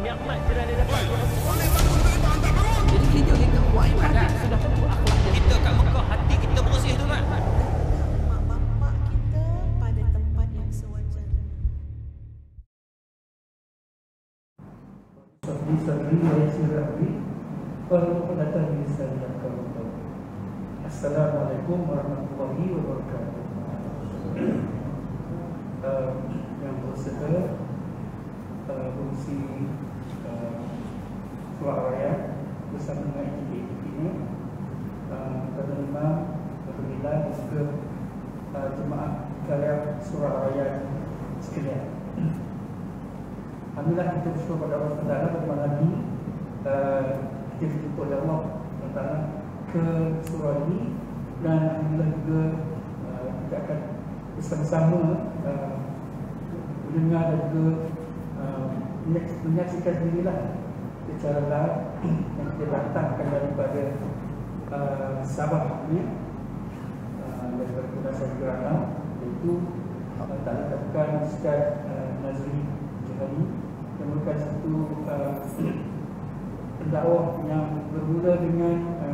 Jadi kita buat ibadat sudah tentu akhlak kita kat Mekah, hati kita bersih tu kan. Mak-mak kita pada tempat yang sewajarnya. Assalamualaikum warahmatullahi wabarakatuh. Yang bersedia fungsi surah rakyat bersama dengan aktiviti-aktivitinya, penerima, pemilihan dan juga jemaah karya surah rakyat sekalian. Alhamdulillah kita bersyukur pada Allah Taala pada malam ini kita berjumpa oleh Allah Taala ke surah ini, dan alhamdulillah juga kita akan bersama-sama mendengar dan juga menyaksikan dirilah secara live yang kita datangkan daripada Sabah ni, daripada Kudasan Geranau, iaitu tak Ustaz Nazri Johari yang merupakan satu pendakwah yang bermula dengan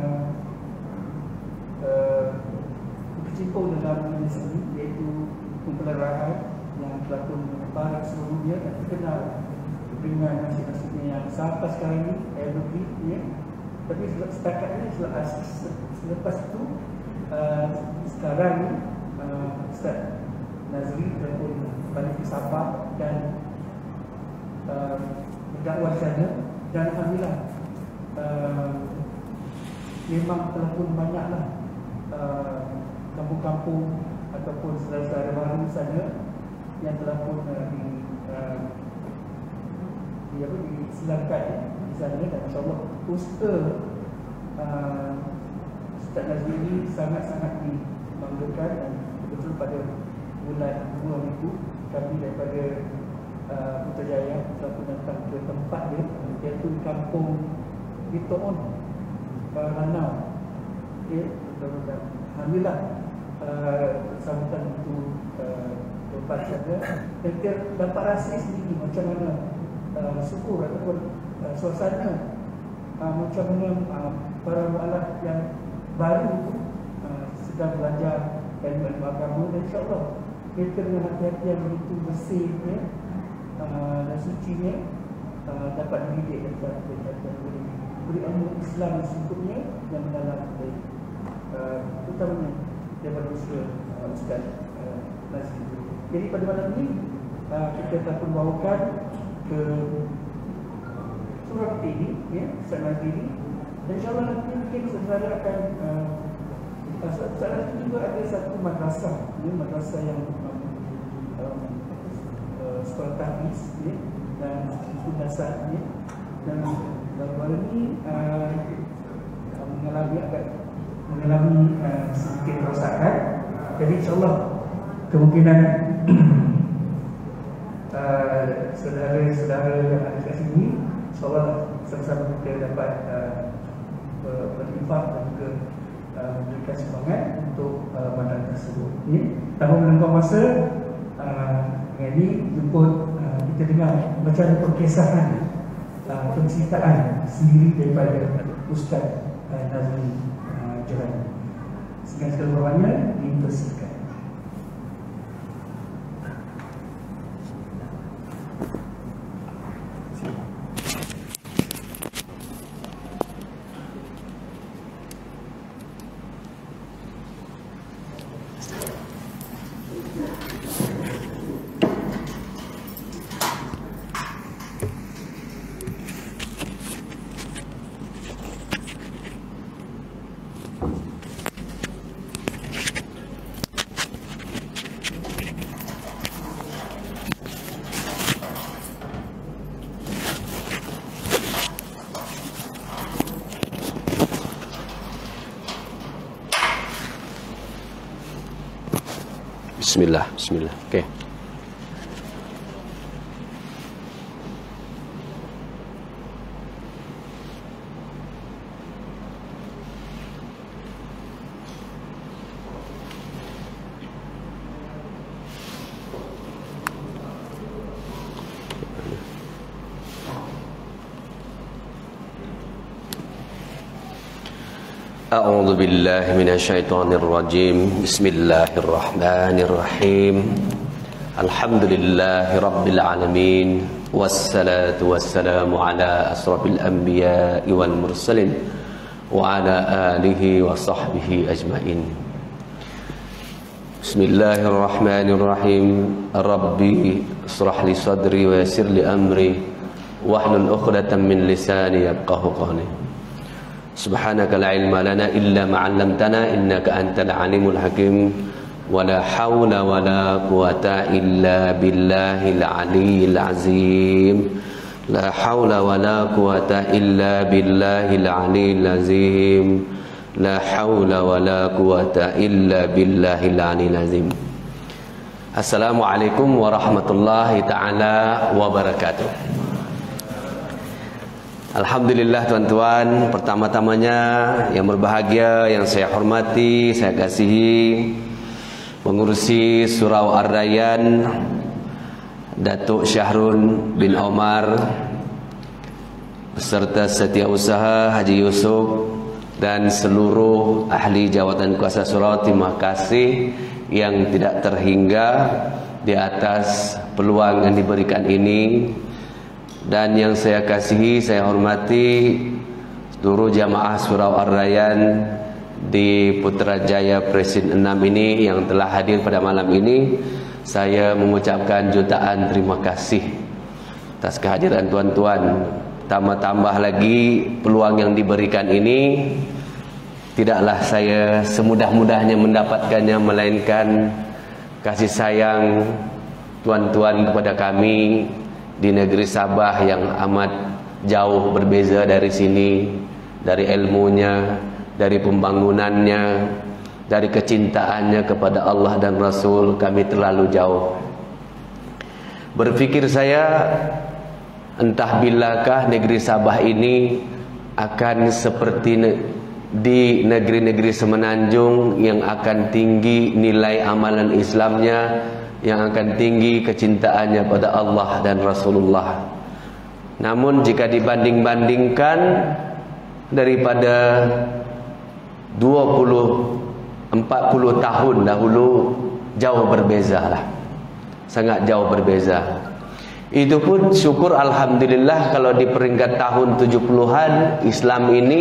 berkecimpung dalam dunia seni, iaitu kumpulan rakyat yang telah pun menyebar ke seluruh dunia dan terkenal dengan nasib-nasibnya yang sampai sekarang ini lebih ya. Tapi setakat ini selepas itu sekarang ni Ustaz Nazri telah pun balik ke Sabah dan berdakwah di sana, dan alhamdulillah memang telah pun banyaklah kampung-kampung ataupun saudara-saudara baru di sana yang telah pun disilamkan di sana, dan insyaAllah usaha Ustaz Nazri ini sangat-sangat dibanggakan. Dan betul pada bulan 2 itu kami daripada Putrajaya telah pun datang ke tempat dia, iaitu kampung Bitoon Lanau. Okay, alhamdulillah sambutan itu tempat saja, dan kita dapat rasa sendiri macam mana syukur ataupun suasana macam mana para mu'alaf yang baru itu sedang belajar ilmu agama, dan insyaAllah mereka dengan hati-hati yang begitu bersihnya dan sucinya dapat dididik dan beri ilmu Islam sesungguhnya yang mendalam dari utamanya daripada usaha Ustaz Nazri. Jadi pada malam ini kita telah membawakan ke surah ini ya, Ustaz Nazri ini, dan insyaAllah nanti mungkin saudara akan Ustaz Nazri juga ada satu madrasah ya, madrasah yang sekolah tahfiz ya, dan dasar ya, dan baru ini mengalami sedikit kerosakan. Jadi insyaAllah kemungkinan saudara-saudara yang ada kat sini insyaAllah sama-sama kita dapat berinfak dan juga memberikan semangat untuk badan tersebut ya. Tanpa melengkap masa, dengan ini jemput kita dengar macam mana perkesahan penceritaan sendiri daripada Ustaz Nazri Johari. Segala segalanya dipersilakan. Bismillah, bismillah. Okey. أعوذ بالله من الشيطان الرجيم بسم الله الرحمن الرحيم الحمد لله رب العالمين والصلاة والسلام على أشرف الأنبياء والمرسلين وعلى آله وصحبه أجمعين بسم الله الرحمن الرحيم ربي اشرح لي صدري ويسر لي أمري واحلل عقدة من لساني يفقهوا قولي سبحانك لا علم لنا إلا ما علمتنا إنك أنت العليم الحكيم ولا حول ولا قوة إلا بالله العلي العظيم لا حول ولا قوة إلا بالله العلي العظيم لا حول ولا قوة إلا بالله العلي العظيم. Assalamualaikum warahmatullahi taala wabarakatuh. Alhamdulillah tuan-tuan, pertama-tamanya yang berbahagia, yang saya hormati, saya kasihi pengurusi Surau Ar-Rayyan Datuk Syahrul bin Omar beserta Setiausaha Haji Yusuf dan seluruh ahli jawatan kuasa surau, terima kasih yang tidak terhingga di atas peluang yang diberikan ini. Dan yang saya kasihi, saya hormati seluruh jamaah Surau Ar-Rayyan di Putrajaya Presiden 6 ini yang telah hadir pada malam ini. Saya mengucapkan jutaan terima kasih atas kehadiran tuan-tuan. Tambah-tambah lagi peluang yang diberikan ini, tidaklah saya semudah-mudahnya mendapatkannya, melainkan kasih sayang tuan-tuan kepada kami di negeri Sabah yang amat jauh berbeza dari sini, dari ilmunya, dari pembangunannya, dari kecintaannya kepada Allah dan Rasul. Kami terlalu jauh. Berpikir saya, entah bilakah negeri Sabah ini akan seperti di negeri-negeri semenanjung yang akan tinggi nilai amalan Islamnya, yang akan tinggi kecintaannya pada Allah dan Rasulullah. Namun jika dibanding-bandingkan daripada 20-40 tahun dahulu, jauh berbeza lah, sangat jauh berbeza. Itu pun syukur alhamdulillah kalau di peringkat tahun 70-an Islam ini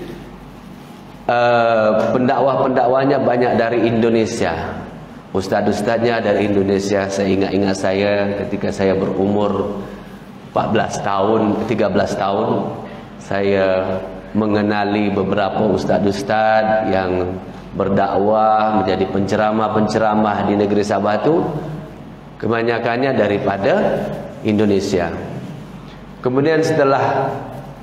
pendakwah-pendakwahnya banyak dari Indonesia. Ustaz-ustaznya dari Indonesia. Saya ingat-ingat saya ketika saya berumur 13 tahun, saya mengenali beberapa ustaz-ustaz yang berdakwah, menjadi penceramah-penceramah di negeri Sabah itu kebanyakannya daripada Indonesia. Kemudian setelah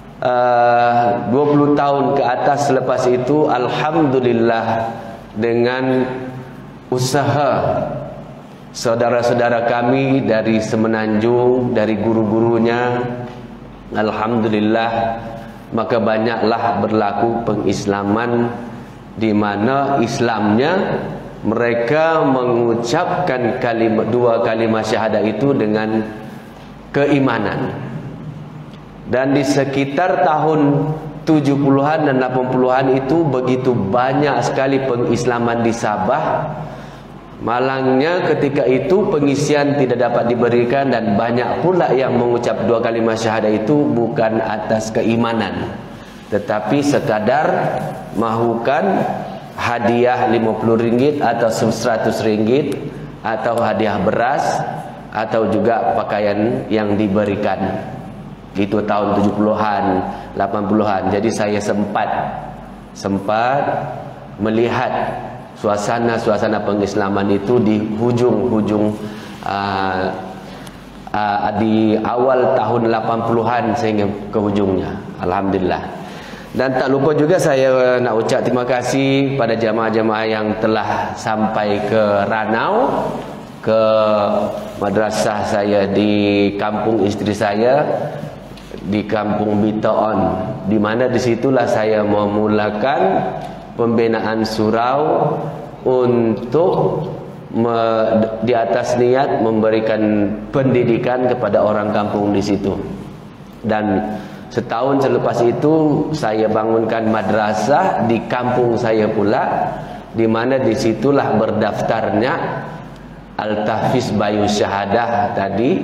20 tahun ke atas selepas itu, alhamdulillah dengan usaha saudara-saudara kami dari semenanjung, dari guru-gurunya, alhamdulillah, maka banyaklah berlaku pengislaman, di mana Islamnya mereka mengucapkan dua kalimat syahadah itu dengan keimanan. Dan di sekitar tahun 70-an dan 80-an itu begitu banyak sekali pengislaman di Sabah. Malangnya ketika itu pengisian tidak dapat diberikan, dan banyak pula yang mengucap dua kalimat syahadah itu bukan atas keimanan, tetapi sekadar mahukan hadiah RM50 atau RM100 atau hadiah beras atau juga pakaian yang diberikan. Itu tahun 70-an, 80-an. Jadi saya sempat melihat suasana pengislaman itu di hujung-hujung di awal tahun 80-an sehingga ke hujungnya. Alhamdulillah. Dan tak lupa juga saya nak ucap terima kasih pada jamaah-jamaah yang telah sampai ke Ranau, ke madrasah saya di kampung isteri saya, di kampung Bitaon, di mana disitulah saya memulakan pembinaan surau untuk di atas niat memberikan pendidikan kepada orang kampung di situ. Dan Setahun selepas itu saya bangunkan madrasah di kampung saya pula, di mana disitulah berdaftarnya Al-Tahfiz Bayu Syahadah tadi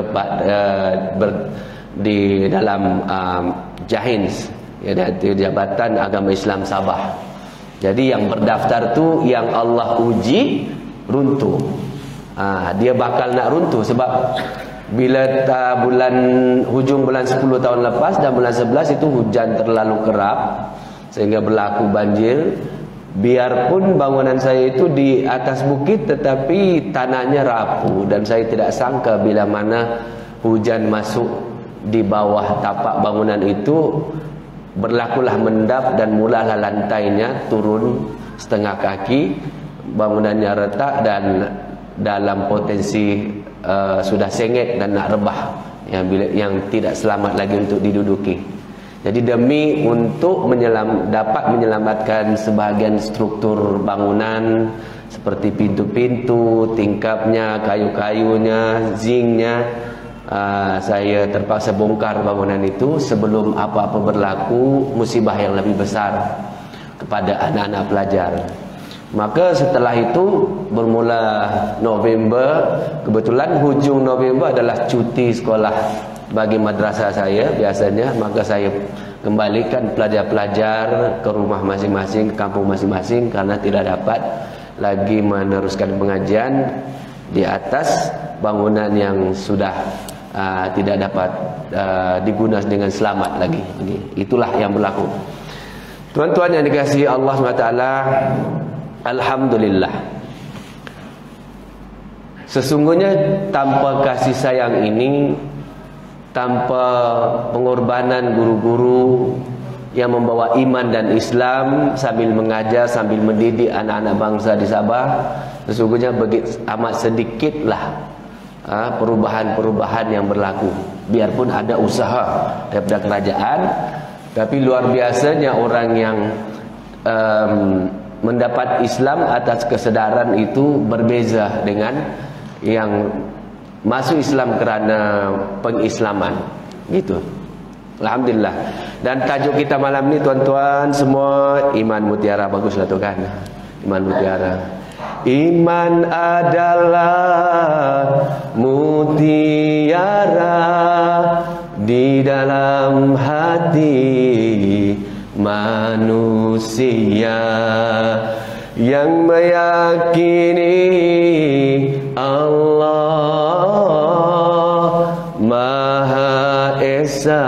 di dalam Jahins, yaitu Jabatan Agama Islam Sabah. Jadi yang berdaftar tu yang Allah uji runtuh. Dia bakal nak runtuh sebab bila hujung bulan 10 tahun lepas dan bulan 11 itu hujan terlalu kerap sehingga berlaku banjir. Biarpun bangunan saya itu di atas bukit tetapi tanahnya rapuh, dan saya tidak sangka bila mana hujan masuk di bawah tapak bangunan itu berlakulah mendap dan mulalah lantainya turun setengah kaki, bangunannya retak dan dalam potensi sudah sengit dan nak rebah, yang tidak selamat lagi untuk diduduki. Jadi demi untuk dapat menyelamatkan sebahagian struktur bangunan seperti pintu-pintu, tingkapnya, kayu-kayunya, zinknya, saya terpaksa bongkar bangunan itu sebelum apa-apa berlaku musibah yang lebih besar kepada anak-anak pelajar. Maka setelah itu bermula November, kebetulan hujung November adalah cuti sekolah bagi madrasah saya biasanya, maka saya kembalikan pelajar-pelajar ke rumah masing-masing, ke kampung masing-masing, karena tidak dapat lagi meneruskan pengajian di atas bangunan yang sudah tidak dapat digunakan dengan selamat lagi. Itulah yang berlaku. Tuan-tuan yang dikasihi Allah SWT, alhamdulillah, sesungguhnya tanpa kasih sayang ini, tanpa pengorbanan guru-guru yang membawa iman dan Islam sambil mengajar, sambil mendidik anak-anak bangsa di Sabah, sesungguhnya amat sedikitlah perubahan-perubahan yang berlaku. Biarpun ada usaha daripada kerajaan, tapi luar biasanya orang yang mendapat Islam atas kesedaran itu berbeza dengan yang masuk Islam kerana pengislaman, gitu. Alhamdulillah. Dan tajuk kita malam ni tuan-tuan semua, iman mutiara. Baguslah tu kan, iman mutiara. Iman adalah mutiara di dalam hati manusia yang meyakini Allah Maha Esa,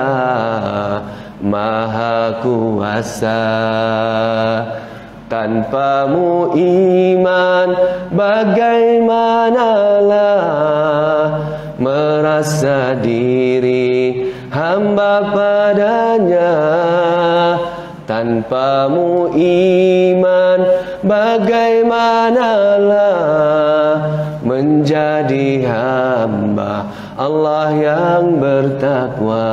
Maha Kuasa. Tanpamu iman bagaimanalah merasa diri hamba padanya. Tanpamu iman bagaimanalah menjadi hamba Allah yang bertakwa.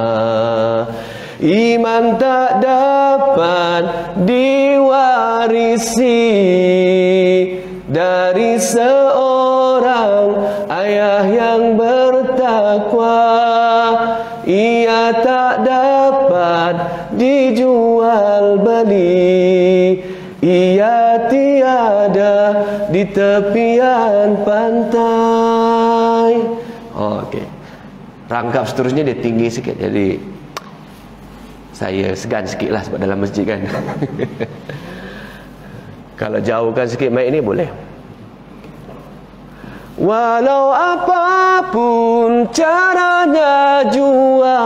Iman tak dapat diwarisi dari seorang ayah yang bertakwa. Ia tak dapat dijual beli, ia tiada di tepian pantai. Okey. Rangkap seterusnya dia tinggi sikit, jadi saya segan sikit lah sebab dalam masjid kan. Kalau jauhkan sikit mic ni boleh. Walau apapun caranya jua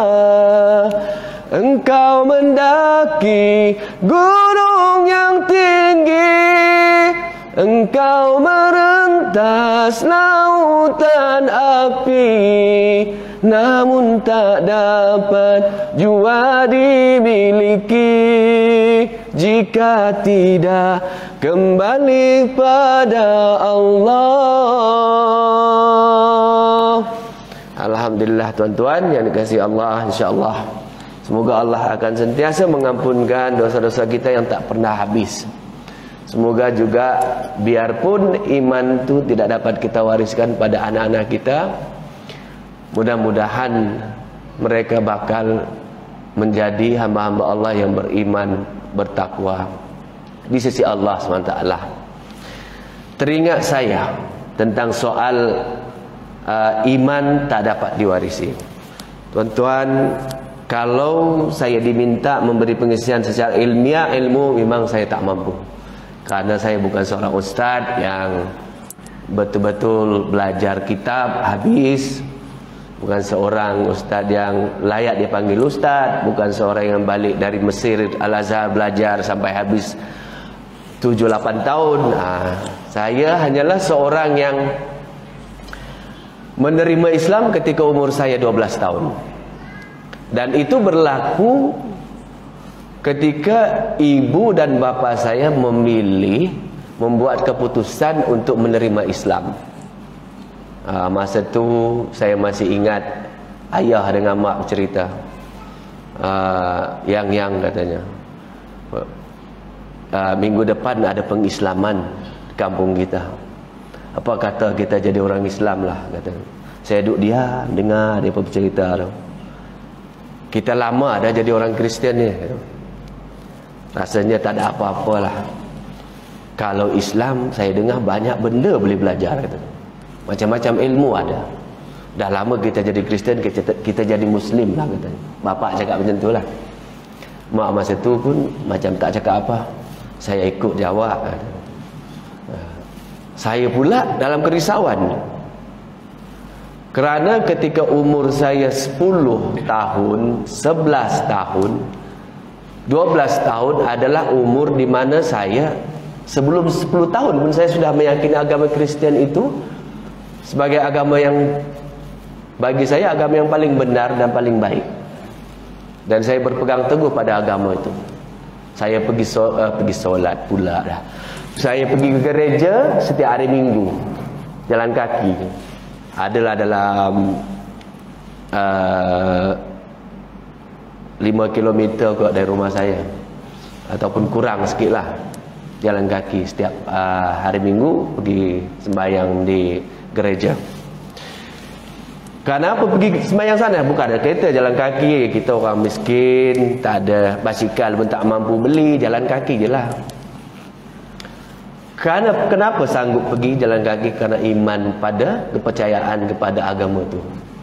engkau mendaki gunung yang tinggi, engkau merentas lautan api, namun tak dapat jua dimiliki jika tidak kembali pada Allah. Alhamdulillah tuan-tuan yang dikasihi Allah, insya-Allah semoga Allah akan sentiasa mengampunkan dosa-dosa kita yang tak pernah habis. Semoga juga biarpun iman itu tidak dapat kita wariskan pada anak-anak kita, mudah-mudahan mereka bakal menjadi hamba-hamba Allah yang beriman, bertakwa di sisi Allah SWT. Teringat saya tentang soal iman tak dapat diwarisi. Tuan-tuan, kalau saya diminta memberi pengisian secara ilmiah, ilmu memang saya tak mampu, karena saya bukan seorang ustaz yang betul-betul belajar kitab habis, bukan seorang ustaz yang layak dipanggil ustaz, bukan seorang yang balik dari Mesir Al-Azhar belajar sampai habis 7-8 tahun. Saya hanyalah seorang yang menerima Islam ketika umur saya 12 tahun. Dan itu berlaku ketika ibu dan bapa saya memilih membuat keputusan untuk menerima Islam. Masa tu saya masih ingat ayah dengan mak bercerita, yang katanya, minggu depan ada pengislaman di kampung kita. Apa kata kita jadi orang Islam lah, kata. Saya duduk diam dengar dia bercerita tu. Kita lama dah jadi orang Kristian ni. Rasanya tak ada apa-apalah. Kalau Islam saya dengar banyak benda boleh belajar, kata. Macam-macam ilmu ada. Dah lama kita jadi Kristian, kita jadi Muslim lah, kata. Bapak cakap macam tu lah. Mak masa tu pun macam tak cakap apa. Saya ikut jawab, kata. Saya pula dalam kerisauan, kerana ketika umur saya 10 tahun, 11 tahun, 12 tahun adalah umur di mana saya, sebelum 10 tahun pun saya sudah meyakini agama Kristian itu sebagai agama yang bagi saya agama yang paling benar dan paling baik. Dan saya berpegang teguh pada agama itu. Saya pergi solat pula dah. Saya pergi ke gereja setiap hari Minggu, jalan kaki. Adalah dalam 5 km kot dari rumah saya, ataupun kurang sikit lah, jalan kaki setiap hari Minggu pergi sembahyang di gereja. Kenapa pergi sembahyang sana? Bukan ada kereta, jalan kaki. Kita orang miskin, tak ada basikal pun tak mampu beli, jalan kaki je lah. Kenapa sanggup pergi jalan kaki? Karena iman pada kepercayaan kepada agama itu.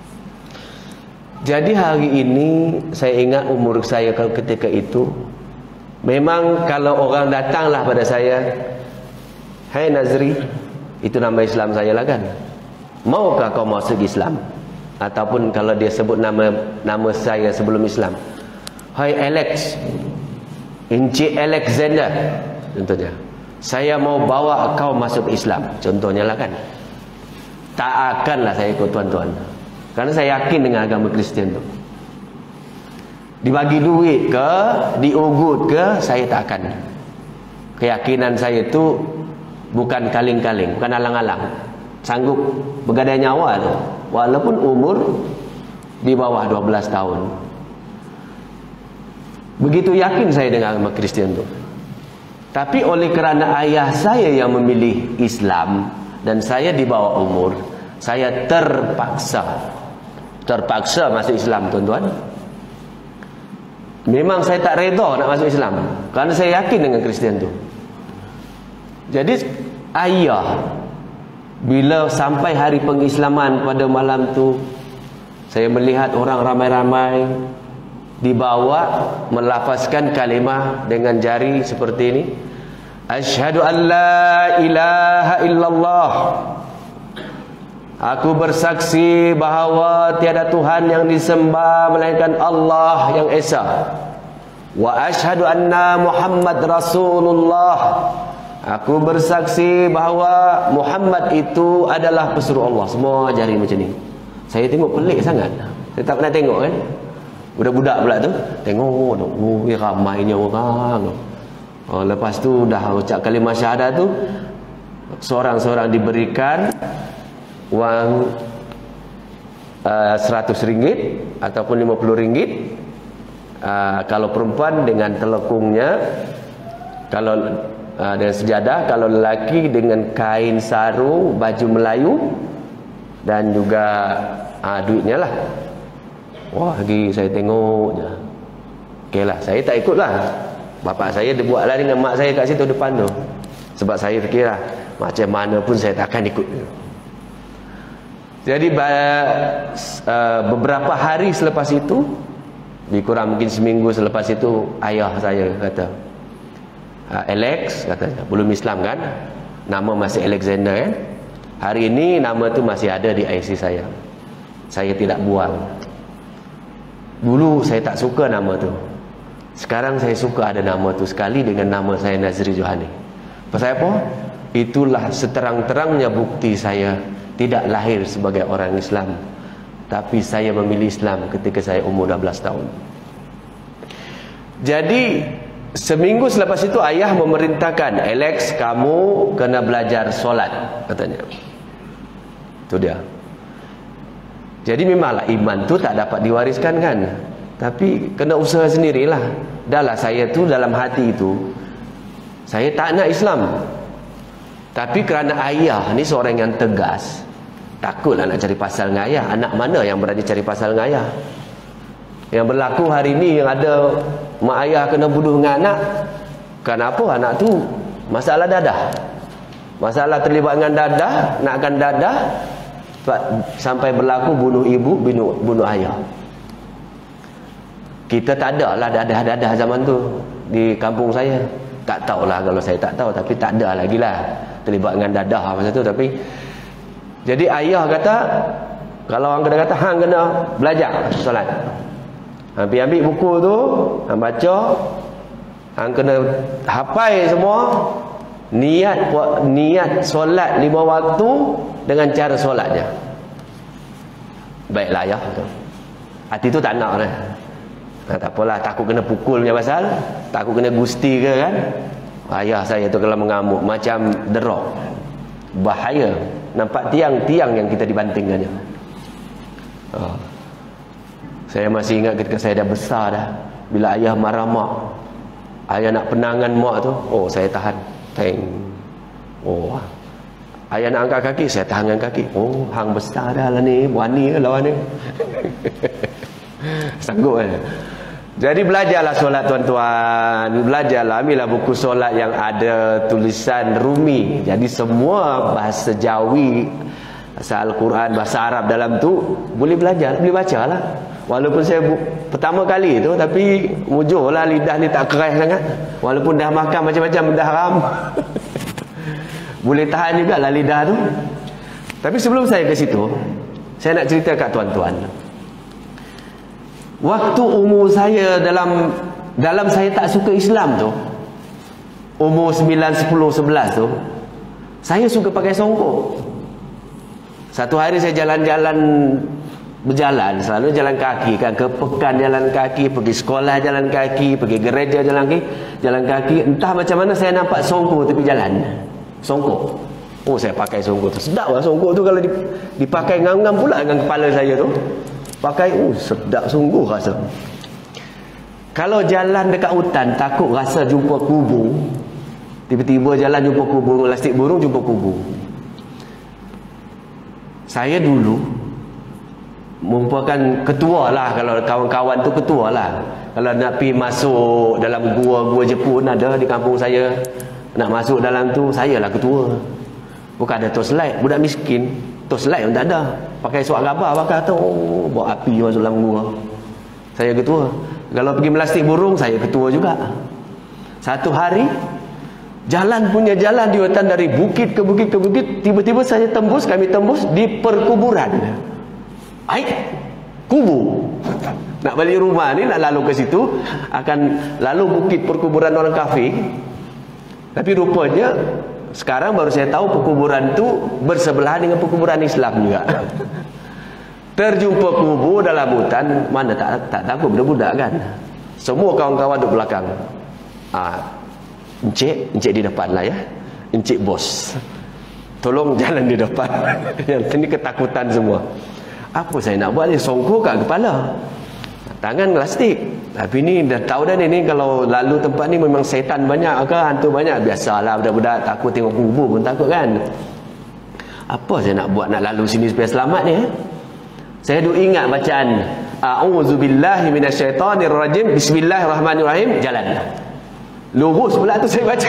Jadi hari ini saya ingat umur saya ketika itu, memang kalau orang datanglah pada saya, "Hai Nazri," itu nama Islam saya lah kan, "maukah kau masuk Islam?" Ataupun kalau dia sebut nama saya sebelum Islam, "Hai Alex, Encik Alexander," contohnya, "saya mau bawa kau masuk Islam," contohnya lah kan. Tak akanlah saya ikut tuan-tuan, karena saya yakin dengan agama Kristian tu. Dibagi duit ke, diugut ke, saya tak akan. Keyakinan saya tu bukan kaling-kaling, bukan alang-alang. Sanggup bergadai nyawa tu, walaupun umur di bawah 12 tahun. Begitu yakin saya dengan agama Kristian tu. Tapi oleh kerana ayah saya yang memilih Islam dan saya di bawah umur, saya terpaksa masuk Islam, tuan-tuan. Memang saya tak reda nak masuk Islam, kerana saya yakin dengan Kristian tu. Jadi ayah, bila sampai hari pengislaman pada malam tu, saya melihat orang ramai-ramai dibawa melafazkan kalimah dengan jari seperti ini, "Asyhadu an la ilaha illallah." Aku bersaksi bahawa tiada Tuhan yang disembah melainkan Allah yang Esa. Wa asyhadu anna Muhammad Rasulullah. Aku bersaksi bahawa Muhammad itu adalah pesuruh Allah. Semua jari macam ni. Saya tengok pelik sangat. Saya tak pernah tengok kan. Budak-budak pula tu tengok, oh ramainya orang. Lepas tu dah ucap kalimah syahadah tu, seorang-seorang diberikan wang RM100 ataupun RM50. Kalau perempuan dengan telekungnya, kalau dengan sejadah, kalau lelaki dengan kain sarung, baju Melayu, dan juga duitnya lah. Wah, lagi saya tengok je. Okeylah, saya tak ikutlah. Bapak saya dia buatlah dengan mak saya kat situ depan tu. Sebab saya fikirlah macam mana pun saya takkan ikut. Jadi beberapa hari selepas itu, lebih kurang mungkin seminggu selepas itu, ayah saya kata, Alex, katanya, belum Islam kan, nama masih Alexander kan, hari ini nama tu masih ada di IC saya tidak buang. Dulu saya tak suka nama tu, sekarang saya suka ada nama tu sekali dengan nama saya Nazri Johani. Pasal apa? Itulah seterang-terangnya bukti saya tidak lahir sebagai orang Islam, tapi saya memilih Islam ketika saya umur 12 tahun. Jadi seminggu selepas itu ayah memerintahkan, Alex, kamu kena belajar solat, katanya. Itu dia. Jadi memanglah iman tu tak dapat diwariskan kan, tapi kena usaha sendirilah. Dahlah saya tu dalam hati itu, saya tak nak Islam, tapi kerana ayah ni seorang yang tegas, takutlah nak cari pasal dengan ayah. Anak mana yang berani cari pasal dengan ayah? Yang berlaku hari ni yang ada mak ayah kena bunuh dengan anak. Kenapa? Anak tu masalah dadah, masalah terlibat dengan dadah, nakkan dadah, sampai berlaku bunuh ibu, bunuh ayah. Kita tak ada lah dadah-dadah zaman tu di kampung saya. Tak tahulah, kalau saya tak tahu, tapi tak ada lagi lah terlibat dengan dadah masa tu. Tapi jadi ayah kata, kalau orang kena kata, hang kena belajar solat, hang pergi ambil buku tu, hang baca, hang kena hafal semua, niat solat 5 waktu dengan cara solat je. Baiklah ayah, hati tu tak nak dah. Tak apalah, takut kena pukulnya pasal, takut kena gusti ke kan. Ayah saya tu kalau mengamuk macam derok, bahaya. Nampak tiang-tiang yang kita dibantingkannya. Saya masih ingat ketika saya dah besar dah, bila ayah marah mak, ayah nak penangan mak tu, oh saya tahan. Ayah nak angkat kaki, saya tahan dengan kaki. Oh, hang besar dah lah ni, berani ke lawan ni. Sanggup kan. Jadi belajarlah solat tuan-tuan, belajarlah, ambillah buku solat yang ada tulisan Rumi. Jadi semua bahasa Jawi, bahasa Al-Quran, bahasa Arab dalam tu boleh belajar, boleh baca lah. Walaupun saya pertama kali tu, tapi mujur lah lidah ni tak keras sangat. Walaupun dah makan macam-macam dah haram. Boleh tahan juga lah lidah tu. Tapi sebelum saya ke situ, saya nak cerita kat tuan-tuan. Waktu umur saya dalam saya tak suka Islam tu, umur 9, 10, 11 tu, saya suka pakai songkok. Satu hari saya jalan-jalan, berjalan, selalu jalan kaki kan, ke pekan jalan kaki, pergi sekolah jalan kaki, pergi gereja jalan kaki. Entah macam mana saya nampak songkok tepi jalan. Songkok. Oh, saya pakai songkok tu. Sedap lah songkok tu kalau dipakai ngam-ngam pula dengan kepala saya tu. Pakai, sedap sungguh rasa. Kalau jalan dekat hutan, takut rasa jumpa kubur. Tiba-tiba jalan jumpa kubur, lastik burung jumpa kubur. Saya dulu merupakan ketua lah, kalau kawan-kawan tu ketua lah. Kalau nak pergi masuk dalam gua Jepun ada di kampung saya, nak masuk dalam tu, saya lah ketua. Bukan ada torchlight, budak miskin, torchlight pun tak ada. Pakai suat gabar bakar tu, bawa api masuk dalam gua. Saya ketua. Kalau pergi melastik burung, saya ketua juga. Satu hari, punya jalan di hutan dari bukit ke bukit ke bukit, tiba-tiba kami tembus di perkuburan. Kubur. Nak balik rumah ni, nak lalu ke situ, akan lalu bukit perkuburan orang kafir. Tapi rupanya sekarang baru saya tahu perkuburan tu bersebelahan dengan perkuburan Islam juga. Terjumpa kubur dalam hutan, mana tak takut budak-budak kan. Semua kawan-kawan duduk belakang. Encik di depan lah ya. Encik bos, tolong jalan di depan. Yang ini ketakutan semua. Apa saya nak buat ni, songkok kat kepala, tangan plastik. Tapi ni dah tahu dah ni kalau lalu tempat ni memang setan banyak ke, hantu banyak. Biasalah budak-budak takut tengok kubur pun takut kan. Apa saya nak buat, nak lalu sini supaya selamat ni Saya duk ingat bacaan a'udzubillahi minasyaitonirrajim, bismillahirrahmanirrahim, jalan. Lurus pula tu saya baca.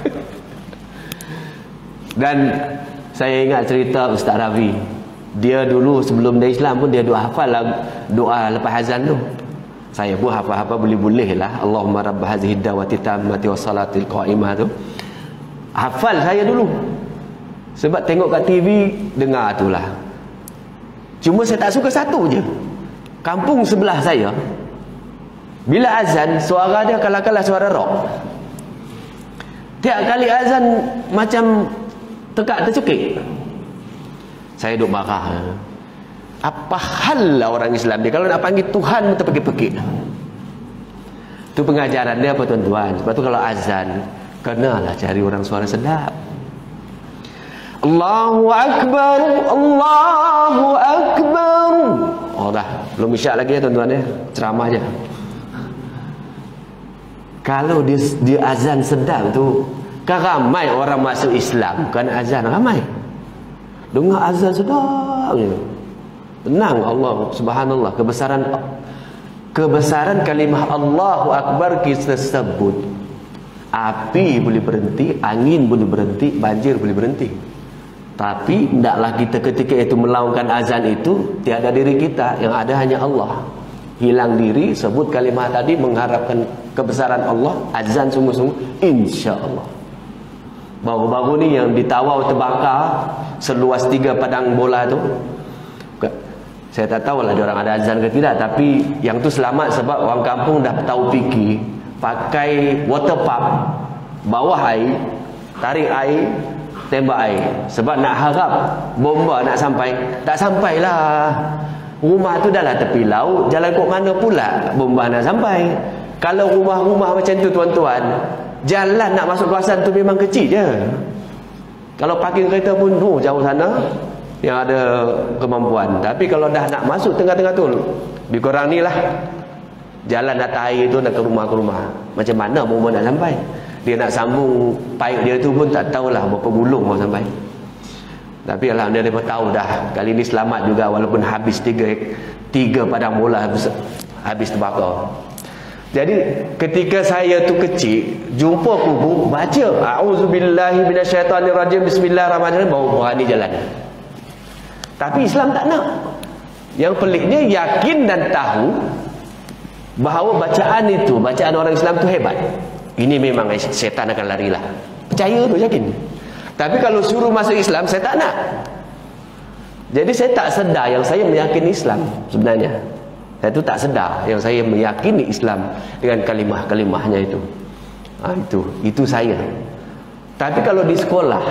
Dan saya ingat cerita Ustaz Ravi. Dia dulu sebelum dia Islam pun dia hafal doa lepas azan tu. Saya pun hafal-hafal boleh-boleh lah. Allahumma rabb hazihi da'wati tammati wassalatil qa'imah tu. Hafal saya dulu. Sebab tengok kat TV, dengar tu lah. Cuma saya tak suka satu je. Kampung sebelah saya, bila azan, suara dia kalah-kalah suara rock. Tiap kali azan macam tercekik. Saya duduk marah. Apa hal lah orang Islam dia, kalau nak panggil Tuhan terpekik-pekik. Itu pengajaran dia apa tuan-tuan. Sebab tu kalau azan, kenalah cari orang suara sedap. Allahu Akbar, Allahu Akbar. Oh dah, belum isyak lagi ya tuan-tuan ya. Ceramah je. Kalau dia azan sedap tu, kan ramai orang masuk Islam kerana azan, ramai. Dengar azan sedap je. Tenang Allah, subhanallah, kebesaran kalimah Allahu Akbar kita sebut. Api boleh berhenti, angin boleh berhenti, banjir boleh berhenti. Tapi tidaklah kita ketika itu melaungkan azan itu, tiada diri kita, yang ada hanya Allah. Hilang diri, sebut kalimah tadi, mengharapkan kebesaran Allah, azan sungguh-sungguh, insya-Allah. Baru-baru ni yang di Tawau terbakar seluas 3 padang bola tu, saya tak tahulah dia orang ada azan ke tidak, tapi yang tu selamat sebab orang kampung dah tahu fikir, pakai water pump, bawah air, tarik air, tembak air. Sebab nak harap bomba nak sampai, tak sampailah. Rumah tu dah lah tepi laut, jalan kok mana pula bomba nak sampai. Kalau rumah-rumah macam tu tuan-tuan, jalan nak masuk kawasan tu memang kecil je. Kalau parking kereta pun jauh sana yang ada kemampuan. Tapi kalau dah nak masuk tengah-tengah tu, lebih kurang ni lah, jalan atas air tu nak ke rumah-rumah. Macam mana bomba nak sampai? Dia nak sambung paip dia tu pun tak tahulah berapa gulung mau sampai. Tapi alhamdulillah dia tahu dah. Kali ni selamat juga walaupun habis 3 padang bola habis terbakar. Jadi ketika saya tu kecil, jumpa kubu, baca a'udzubillahi minasyaitonirrajim, bismillahirrahmanirrahim, baru berani jalan. Tapi Islam tak nak. Yang peliknya yakin dan tahu bahawa bacaan itu, bacaan orang Islam tu hebat. Ini memang syaitan akan larilah. Percaya tu, yakin. Tapi kalau suruh masuk Islam, saya tak nak. Jadi saya tak sedar yang saya meyakini Islam sebenarnya. Saya tu tak sedar yang saya meyakini Islam dengan kalimah-kalimahnya itu. Itu saya. Tapi kalau di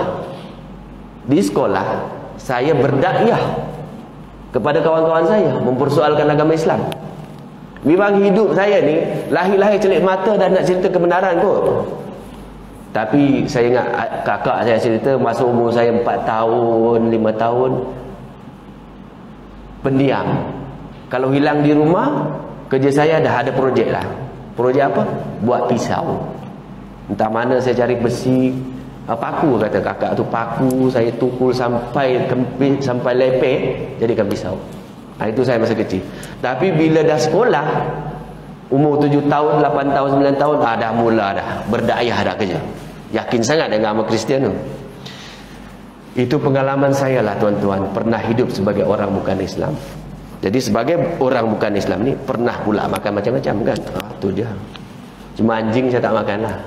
sekolah saya berdakwah kepada kawan-kawan saya mempersoalkan agama Islam. Memang hidup saya ni lahir-lahir celik mata dan nak cerita kebenaran kot. Tapi saya ingat kakak saya cerita masa umur saya 4 tahun, 5 tahun, pendiam. Kalau hilang di rumah, kerja saya dah ada projek lah. Projek apa? Buat pisau. Entah mana saya cari besi, paku kata kakak tu, paku saya tukul sampai kempit, sampai lepek, jadikan pisau. Itu saya masa kecil. Tapi bila dah sekolah, umur 7 tahun, 8 tahun, 9 tahun, dah mula dah berdakwah dah kerja. Yakin sangat dengan agama Kristian tu. Itu pengalaman saya lah tuan-tuan, pernah hidup sebagai orang bukan Islam. Jadi sebagai orang bukan Islam ni pernah pula makan macam-macam kan. Tu dia. Cuma anjing saya tak makan lah.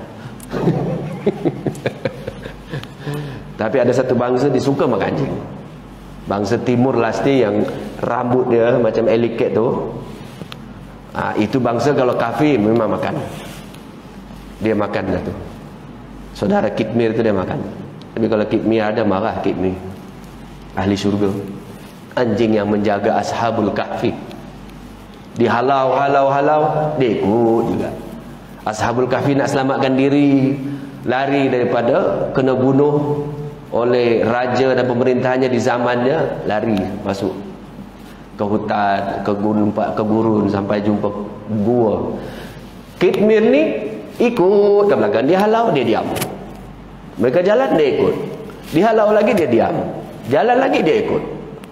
Tapi ada satu bangsa dia suka makan anjing. Bangsa Timur Leste yang rambut dia macam eliket tu, itu bangsa kalau kafir memang makan. Dia makan lah tu. Saudara Kitmir tu dia makan. Tapi kalau Kitmir ada, marah Kitmir. Ahli syurga. Anjing yang menjaga Ashabul Kahfi. Dihalau, dia ikut juga. Ashabul Kahfi nak selamatkan diri, lari daripada kena bunuh oleh raja dan pemerintahannya di zamannya, lari masuk ke hutan, ke gurun sampai jumpa gua. Kitmir ni ikut ke belakang, dia halau, dia diam. Mereka jalan, dia ikut. Dihalau lagi, dia diam. Jalan lagi, dia ikut.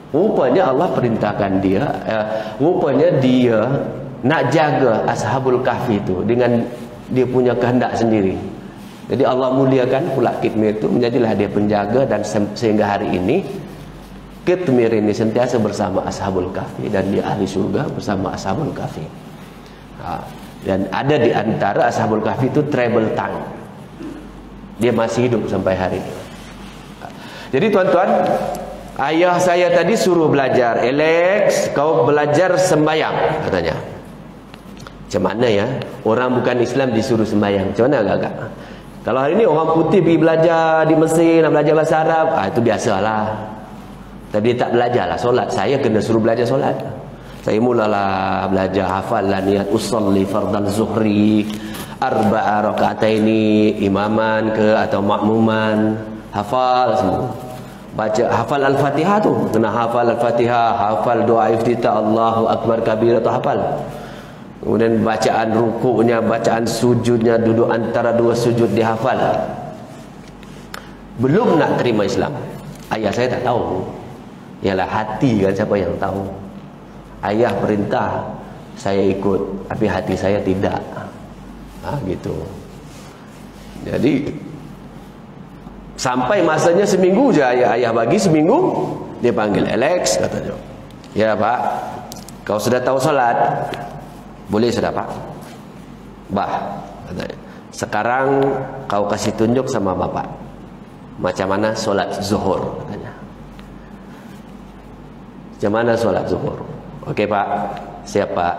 Rupanya Allah perintahkan dia, rupanya dia nak jaga Ashabul Kahfi itu dengan dia punya kehendak sendiri. Jadi Allah muliakan pula Qitmir itu, menjadilah dia penjaga, dan sehingga hari ini Qitmir ini sentiasa bersama Ashabul Kahfi, dan dia ahli surga bersama Ashabul Kahfi. Dan ada di antara Ashabul Kahfi itu travel time. Dia masih hidup sampai hari ini. Jadi tuan-tuan, ayah saya tadi suruh belajar, Alex, kau belajar sembahyang, katanya. Macam mana ya? Orang bukan Islam disuruh sembahyang. Macam mana agak-agak? Kalau hari ini orang putih pergi belajar di Mesir, nak belajar bahasa Arab, itu biasalah. Tapi dia tak belajarlah solat. Saya kena suruh belajar solat. Saya mulalah belajar, hafallah niat usalli fardal zuhri arba'a raka'ataini, imaman ke atau makmuman, hafal semua. Baca hafal al-Fatihah tu, kena hafal al-Fatihah, hafal doa iftitah Allahu akbar kabir atau hafal. Kemudian bacaan rukuknya, bacaan sujudnya, duduk antara dua sujud dihafal. Belum nak terima Islam, ayah saya tak tahu. Ialah hati kan, siapa yang tahu. Ayah perintah, saya ikut, tapi hati saya tidak. Gitu. Jadi sampai masanya seminggu je ayah bagi, seminggu dia panggil, Alex, katanya. Ya Pak, kau sudah tahu solat? Boleh sudah Pak. Bah, katanya, sekarang kau kasih tunjuk sama Bapak macam mana solat zuhur, katanya. Macam mana solat zuhur? Okey Pak, siap Pak.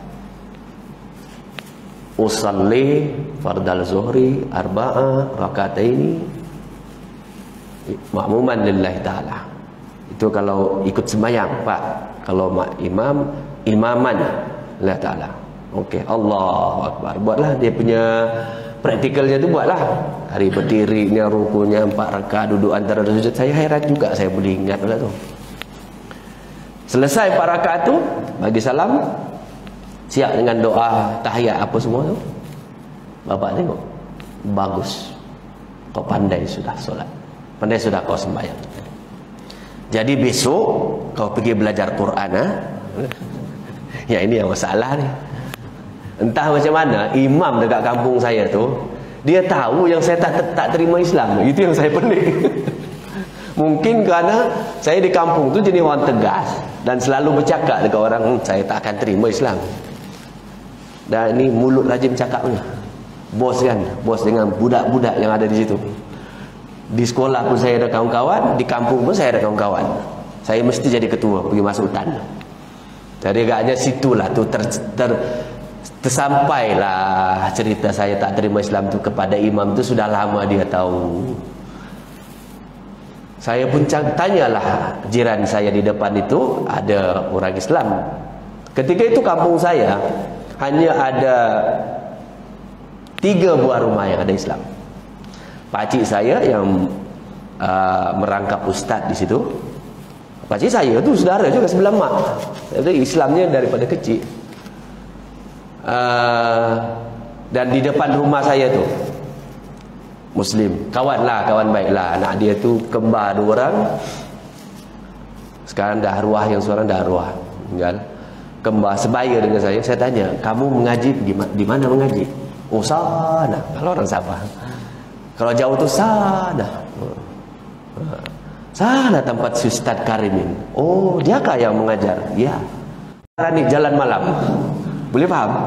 Usalli fardal zuhri arba'a raka'ataini makmuman lillahi ta'ala. Itu kalau ikut sembahyang Pak. Kalau imaman lillahi ta'ala. Okey, Allahu akbar. Buatlah dia punya praktikalnya tu, buatlah. Hari berdirinya, rukunya 4 rakaat, duduk antara sujud. Saya heran juga saya boleh ingat pula tu. Selesai 4 rakaat tu, bagi salam, siap dengan doa tahiyat apa semua tu. Bapak tengok, bagus. Kau pandai sudah solat. Pandai sudah kau sembahyang. Jadi besok kau pergi belajar Quran, Ya, ini yang masalah ni. Entah macam mana imam dekat kampung saya tu, dia tahu yang saya tak terima Islam. Itu yang saya pening. Mungkin kerana saya di kampung tu jenis orang tegas dan selalu bercakap dekat orang, saya tak akan terima Islam. Dan ini mulut rajin cakapnya. Bos kan, bos dengan budak-budak yang ada di situ. Di sekolah pun saya ada kawan-kawan, di kampung pun saya ada kawan-kawan. Saya mesti jadi ketua pergi masuk hutan. Jadi agaknya situlah tu tersampailah cerita saya tak terima Islam tu kepada imam tu. Sudah lama dia tahu. Saya pun tanyalah jiran saya di depan itu, ada orang Islam. Ketika itu kampung saya hanya ada 3 buah rumah yang ada Islam. Pakcik saya yang merangkap ustaz di situ. Pakcik saya tu saudara juga sebelah mak. Jadi Islamnya daripada kecil. Dan di depan rumah saya tu Muslim, kawan baiklah. Anak dia tu kembar 2 orang. Sekarang dah arwah, yang seorang dah arwah, tinggal. Kembar sebaya dengan saya. Saya tanya, kamu mengaji di mana mengaji? Oh, sana. Kalau orang Sabah. Kalau jauh tu sana. Sana tempat Ustaz Karimin. Oh, diakah yang mengajar? Ya. Ni jalan malam. Boleh faham?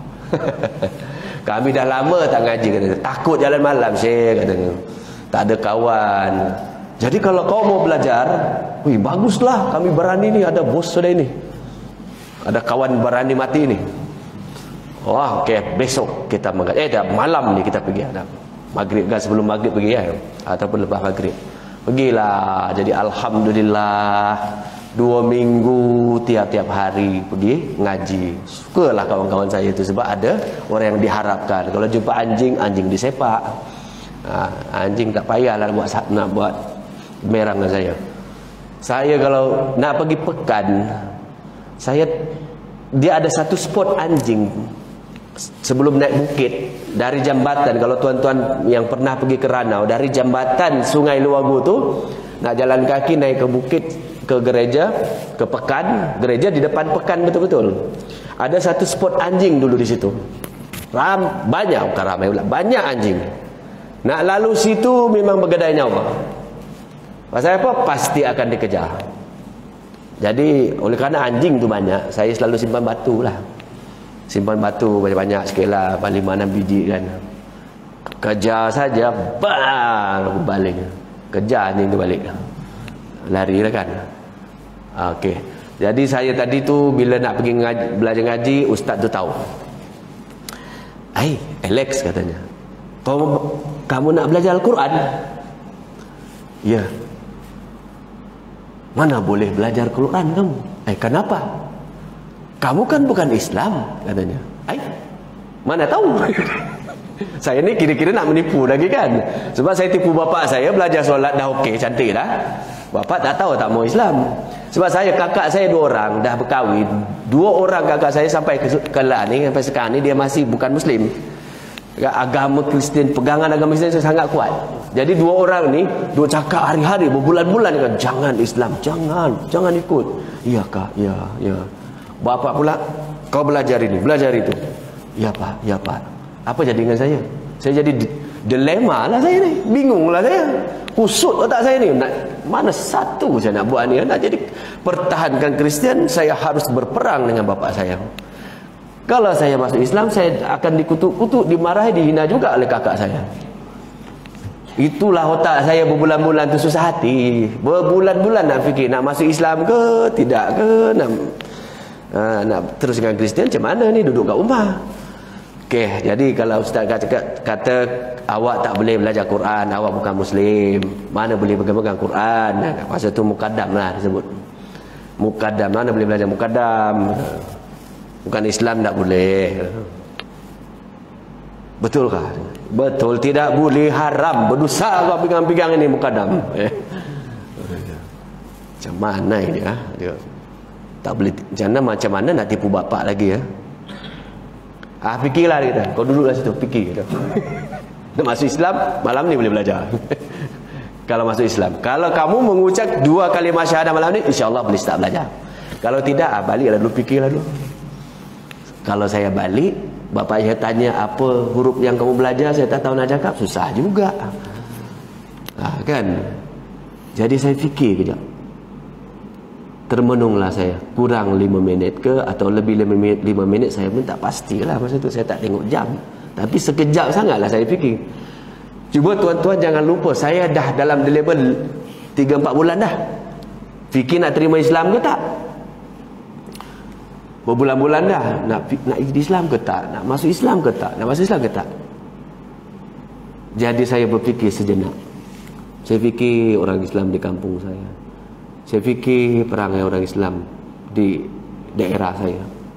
Kami dah lama tak ngaji, katanya. Takut jalan malam, Syekh, katanya. Tak ada kawan. Jadi kalau kau mau belajar, wih, baguslah, kami berani ni, ada bos sudah ini. Ada kawan berani mati ni. Wah, okey, besok kita mengaji. Dah malam ni kita pergi. Ada maghrib kan, sebelum maghrib pergi ya, ataupun lepas maghrib. Pergilah. Jadi alhamdulillah 2 minggu tiap-tiap hari pergi ngaji. Sukalah kawan-kawan saya itu sebab ada orang yang diharapkan. Kalau jumpa anjing disepak. Anjing tak payahlah nak buat merang dengan saya. Saya kalau nak pergi pekan, dia ada satu spot anjing sebelum naik bukit dari jambatan. Kalau tuan-tuan yang pernah pergi ke Ranau, dari jambatan Sungai Luagu tu nak jalan kaki naik ke bukit, ke gereja, ke pekan, gereja di depan pekan betul-betul. Ada satu spot anjing dulu di situ. Banyak, bukan ramai pula, banyak anjing. Nak lalu situ memang bergedai nyawa. Pasal apa? Pasti akan dikejar. Jadi oleh kerana anjing tu banyak, saya selalu simpan batu lah. Simpan batu banyak-banyak sikit lah, 5-6 biji kan. Kejar saja, bang, aku balik. Kejar anjing tu balik. Lari lah kan. Okey. Jadi saya tadi tu bila nak pergi belajar ngaji, ustaz tu tahu. Alex katanya, kamu nak belajar Al-Quran? Ya. Mana boleh belajar Quran kamu? Kenapa? Kamu kan bukan Islam katanya. Mana tahu. Saya ni kira-kira nak menipu lagi kan. Sebab saya tipu bapak saya, belajar solat dah okey, cantik dah. Bapak tak tahu tak mau Islam. Sebab saya, kakak saya 2 orang dah berkahwin. 2 orang kakak saya sampai ke lah ni, sampai sekarang ni dia masih bukan Muslim. Agama Kristian, pegangan agama Kristian sangat kuat. Jadi 2 orang ni duk cakap hari-hari berbulan-bulan kan, jangan Islam, jangan ikut. Ya kak, ya. Bapak pula, kau belajar ini, belajar itu. Ya pak. Apa jadi dengan saya? Saya jadi dilema lah saya ni, bingung lah saya. Kusut otak saya ni, mana satu saya nak buat ni. Nak jadi pertahankan Kristian, saya harus berperang dengan bapak saya. Kalau saya masuk Islam, saya akan dikutuk-kutuk, dimarahi, dihina juga oleh kakak saya. Itulah otak saya berbulan-bulan tu susah hati. Berbulan-bulan nak fikir nak masuk Islam ke tidak ke, nak terus dengan Kristian macam mana ni, duduk kat rumah. Okey, jadi kalau ustaz kata awak tak boleh belajar Quran, awak bukan Muslim, mana boleh pegang Quran. Masa tu mukaddam lah disebut. Mukaddam, mana boleh belajar mukaddam. Bukan Islam tak boleh. Betulkah? Betul, tidak boleh, haram, berdosa kau pegang-pegang ini mukaddam. Macam mana ini dia? Tak boleh, macam mana nak tipu bapak lagi ya? Fikirlah kita. Kau duduklah situ, fikir kita. Nak masuk Islam, malam ni boleh belajar. Kalau masuk Islam, kalau kamu mengucap 2 kalimah syahadah malam ni, insya-Allah boleh start belajar. Kalau tidak, baliklah dulu, fikirlah dulu. Kalau saya balik, bapak saya tanya apa huruf yang kamu belajar, saya tak tahu nak cakap, susah juga. Kan? Jadi saya fikir kejap. Termenunglah saya, kurang 5 minit ke atau lebih 5 minit, saya pun tak pastilah masa tu, saya tak tengok jam. Tapi sekejap sangatlah saya fikir. Cuba tuan-tuan jangan lupa, saya dah dalam label 3-4 bulan dah. Fikir nak terima Islam ke tak? Berbulan-bulan dah nak Islam ke tak? Nak masuk Islam ke tak? Nak masuk Islam ke tak? Jadi saya berfikir sejenak. Saya fikir orang Islam di kampung saya. Saya fikir perangai orang Islam di daerah saya.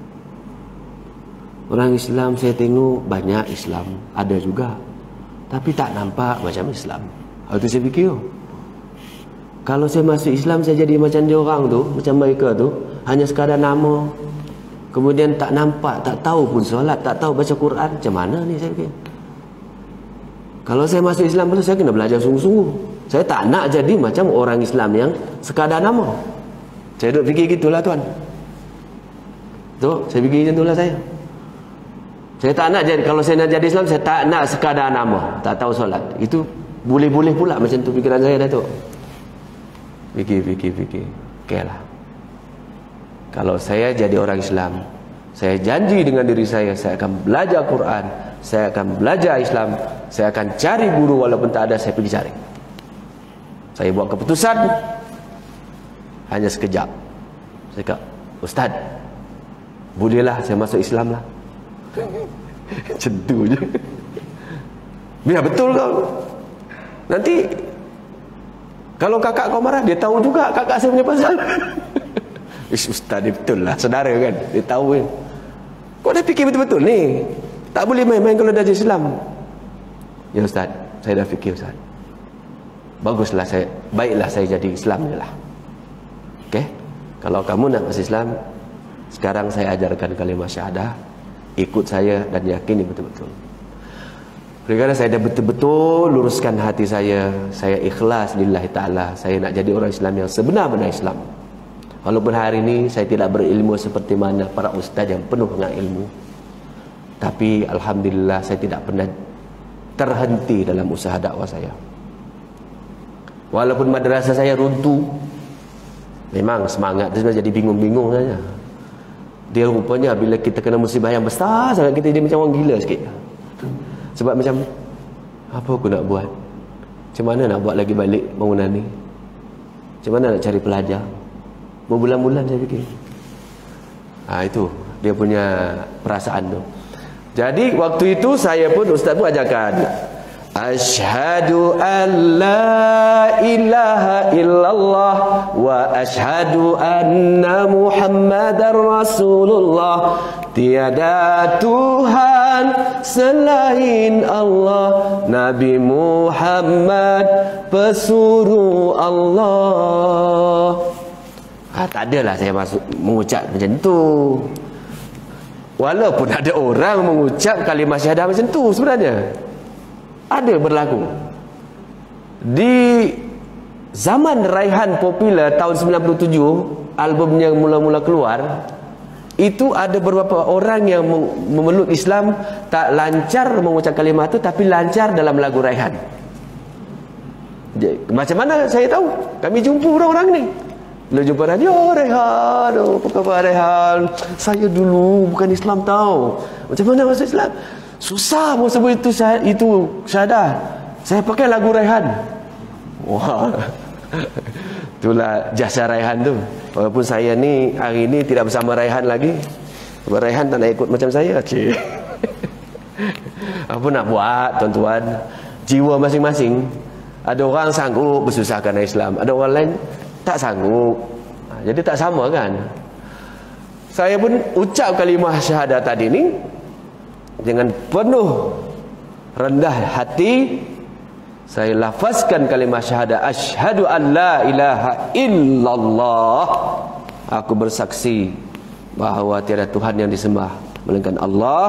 Orang Islam saya tengok banyak Islam, ada juga, tapi tak nampak macam Islam. Itu saya fikir. Kalau saya masuk Islam, saya jadi macam dia orang tu, macam mereka tu, hanya sekadar nama. Kemudian tak nampak, tak tahu pun solat, tak tahu baca Quran. Macam mana ni saya fikir? Kalau saya masuk Islam, saya kena belajar sungguh-sungguh. Saya tak nak jadi macam orang Islam yang sekadar nama. Saya duduk fikir gitulah tuan. Tu, saya fikir macam itulah saya. Saya tak nak jadi, kalau saya nak jadi Islam, saya tak nak sekadar nama, tak tahu solat. Itu boleh-boleh pula macam tu fikiran saya dah tu. Fikir. Okeylah. Kalau saya jadi orang Islam, saya janji dengan diri saya akan belajar Quran, saya akan belajar Islam, saya akan cari guru walaupun tak ada, saya pergi cari. Saya buat keputusan hanya sekejap. Saya kata, Ustaz, bolehlah saya masuk Islam lah. Macam tu je. Biar betul kau. Nanti kalau kakak kau marah, dia tahu juga kakak saya punya pasal. Ustaz dia betul lah, saudara kan, dia tahu kan. Kau dah fikir betul-betul ni, tak boleh main-main kalau dah jadi Islam. Ya Ustaz, saya dah fikir Ustaz. Baguslah saya, baiklah saya jadi Islam je lah. Okey, kalau kamu nak masuk Islam, sekarang saya ajarkan kalimah syahadah, ikut saya dan yakini betul-betul. Kerana saya dah betul-betul luruskan hati saya ikhlas lillahi ta'ala, saya nak jadi orang Islam yang sebenar-benar Islam. Walaupun hari ini saya tidak berilmu seperti mana para ustaz yang penuh dengan ilmu, tapi alhamdulillah saya tidak pernah terhenti dalam usaha dakwah saya. Walaupun madrasah saya runtuh, memang semangat itu jadi bingung-bingung saja. Dia rupanya bila kita kena musibah yang besar sangat, kita jadi macam orang gila sikit. Sebab macam, apa aku nak buat? Macam mana nak buat lagi balik bangunan ni? Macam mana nak cari pelajar? Berbulan-bulan saya fikir. Itu dia punya perasaan tu. Jadi waktu itu saya pun, ustaz pun ajarkan, asyhadu an la ilaha illallah wa asyhadu anna Muhammadar Rasulullah. Tiada Tuhan selain Allah, Nabi Muhammad pesuruh Allah. Tak adalah saya mengucap macam tu. Walaupun ada orang mengucap kalimah syahadah macam tu, sebenarnya ada berlaku. Di zaman Raihan popular tahun 97, albumnya mula-mula keluar, itu ada beberapa orang yang memeluk Islam tak lancar mengucap kalimah tu, tapi lancar dalam lagu Raihan. Macam mana saya tahu? Kami jumpa orang-orang ni. Bila jumpa radio, Raihan, apa khabar Raihan? Saya dulu bukan Islam tahu. Macam mana masuk Islam? Susah pun sebut itu syahadah. Saya pakai lagu Raihan. Wah. Itulah jasa Raihan tu. Walaupun saya ni hari ni tidak bersama Raihan lagi. Sebab Raihan tak nak ikut macam saya. Cik. Apa nak buat tuan-tuan? Jiwa masing-masing. Ada orang sanggup bersusah kerana Islam, ada orang lain tak sanggup. Jadi tak sama kan. Saya pun ucap kalimah syahadah tadi ni dengan penuh rendah hati. Saya lafazkan kalimah syahadah, asyhadu an la ilaha illallah. Aku bersaksi bahawa tiada Tuhan yang disembah melainkan Allah.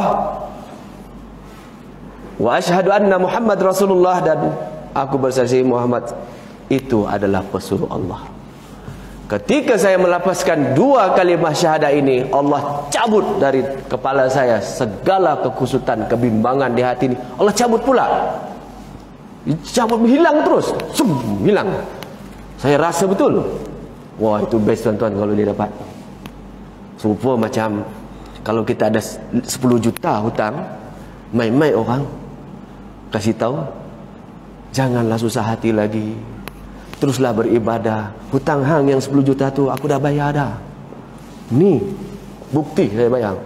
Wa asyhadu anna Muhammad Rasulullah, dan aku bersaksi Muhammad itu adalah pesuruh Allah. Ketika saya melafazkan dua kalimah syahadah ini, Allah cabut dari kepala saya segala kekusutan, kebimbangan di hati ini. Allah cabut pula. Cabut, hilang terus. Hilang. Saya rasa betul. Wah, itu best tuan-tuan kalau dia dapat. Serupa macam kalau kita ada 10 juta hutang, mai-mai orang kasih tahu, janganlah susah hati lagi, teruslah beribadah. Hutang hang yang 10 juta tu aku dah bayar dah. Ni bukti saya bayar.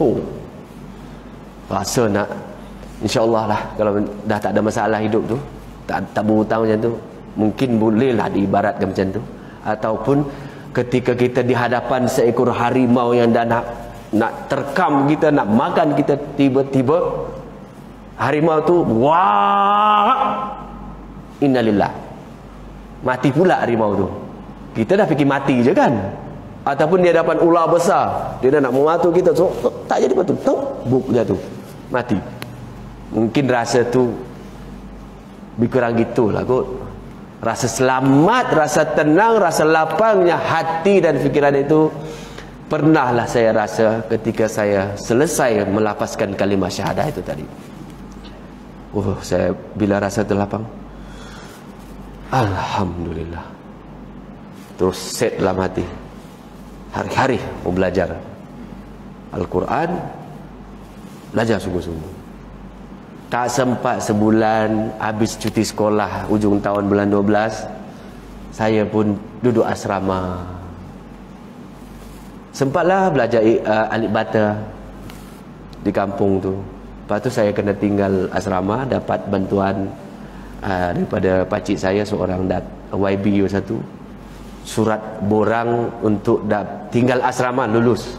Rasa nak, insya-Allah lah, kalau dah tak ada masalah hidup tu, tak berhutang macam tu, mungkin bolehlah diibaratkan macam tu. Ataupun ketika kita di hadapan seekor harimau yang dah nak terkam kita, nak makan kita, tiba-tiba harimau tu wah, innalillah, mati pula harimau tu. Kita dah fikir mati je kan. Ataupun dia dapat ular besar, dia dah nak mematu kita, so, tak jadi betul, buk jatuh, mati. Mungkin rasa tu lebih kurang gitulah kot. Rasa selamat, rasa tenang, rasa lapangnya hati dan fikiran itu pernahlah saya rasa ketika saya selesai melafazkan kalimah syahadah itu tadi. Saya bila rasa terlapang, alhamdulillah. Terus set dalam hati, hari-hari mau belajar Al-Quran, belajar sungguh-sungguh. Tak sempat sebulan, habis cuti sekolah ujung tahun bulan 12, saya pun duduk asrama. Sempatlah belajar alif bata di kampung tu. Lepas tu saya kena tinggal asrama, dapat bantuan daripada pakcik saya seorang YB satu, surat borang untuk tinggal asrama lulus.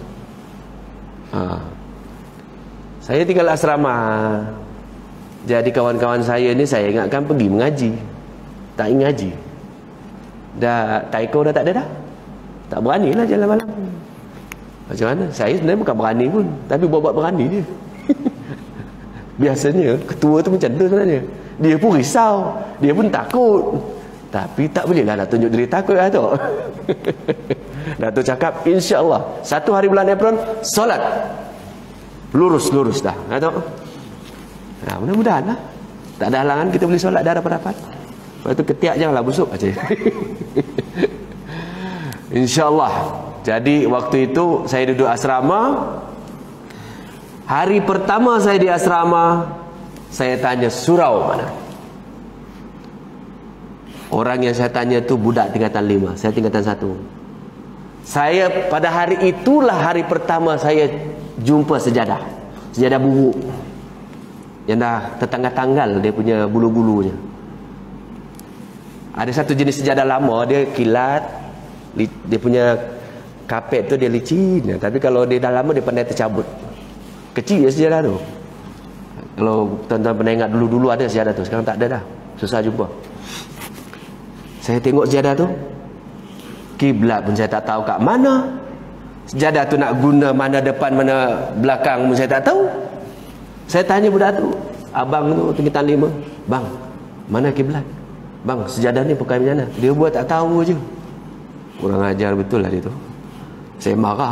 Saya tinggal asrama. Jadi kawan-kawan saya ni saya ingatkan pergi mengaji, tak ingin ngaji. Dah taiko dah tak ada dah. Tak berani lah jalan malam. Macam mana? Saya sebenarnya bukan berani pun, tapi buat-buat berani je. Biasanya ketua tu macam tu sebenarnya. Dia pun risau, dia pun takut, tapi tak bolehlah nak tunjuk diri takut lah tu. Datuk cakap, insya-Allah 1 hari bulan April solat lurus dah. Datuk. Nah, mudah-mudahan lah. Tak ada halangan kita boleh solat dah rapat-rapat. Lepas tu ketiak janganlah busuk aja. Insya-Allah. Jadi waktu itu saya duduk asrama. Hari pertama saya di asrama, saya tanya surau mana. Orang yang saya tanya tu budak tingkatan 5, saya tingkatan 1. Saya pada hari itulah hari pertama saya jumpa sejadah. Sejadah buruk. Yang dah tertanggal-tanggal dia punya bulu-bulunya. Ada satu jenis sejadah lama, dia kilat, dia punya kapet tu dia licin, tapi kalau dia dah lama dia pandai tercabut. Kecil je sejadah tu. Kalau tuan-tuan pernah ingat dulu-dulu ada sejadah tu, sekarang tak ada dah. Susah jumpa. Saya tengok sejadah tu, kiblat pun saya tak tahu kat mana. Sejadah tu nak guna mana depan mana belakang pun saya tak tahu. Saya tanya budak tu, abang tu tingkatan 5, bang, mana kiblat? Bang, sejadah ni pakai macam mana? Dia buat tak tahu je. Kurang ajar betul lah dia tu. Saya marah.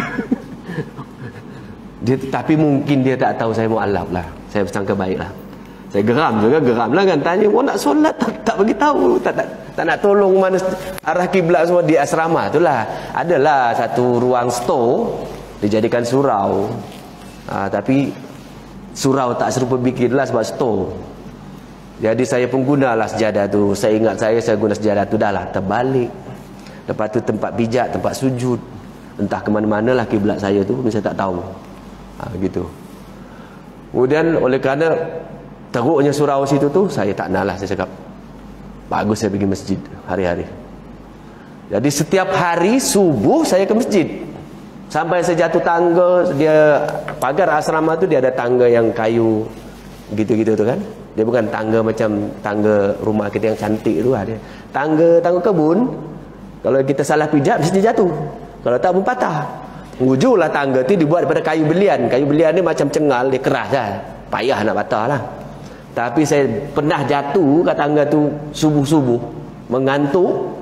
Tapi mungkin dia tak tahu saya mu'alaf lah. Saya bersangka baik lah. Saya geram lah kan. Tanya, nak solat tak bagi tahu, tak nak tolong mana arah kiblat semua di asrama tu lah. Adalah satu ruang store dijadikan surau. Tapi surau tak serupa bikin lah sebab store. Jadi saya pun gunalah sejadah tu. Saya ingat saya guna sejadah tu dah lah terbalik. Lepas tu tempat pijak, tempat sujud, entah ke mana-mana lah kiblat saya tu, saya tak tahu. Gitu. Kemudian oleh kerana teruknya surau situ tu, saya tak nak lah, saya cakap bagus saya pergi masjid hari-hari. Jadi setiap hari subuh saya ke masjid. Sampai saya jatuh tangga, dia pagar asrama tu dia ada tangga yang kayu gitu-gitu tu kan. Dia bukan tangga macam tangga rumah kita yang cantik tu lah. Dia tangga kebun. Kalau kita salah pijak mesti jatuh. Kalau tak pun patah. Ujunglah tangga tu dibuat daripada kayu belian. Kayu belian ni macam cengal, dia keras lah. Payah nak patah lah. Tapi saya pernah jatuh kat tangga tu subuh-subuh, mengantuk,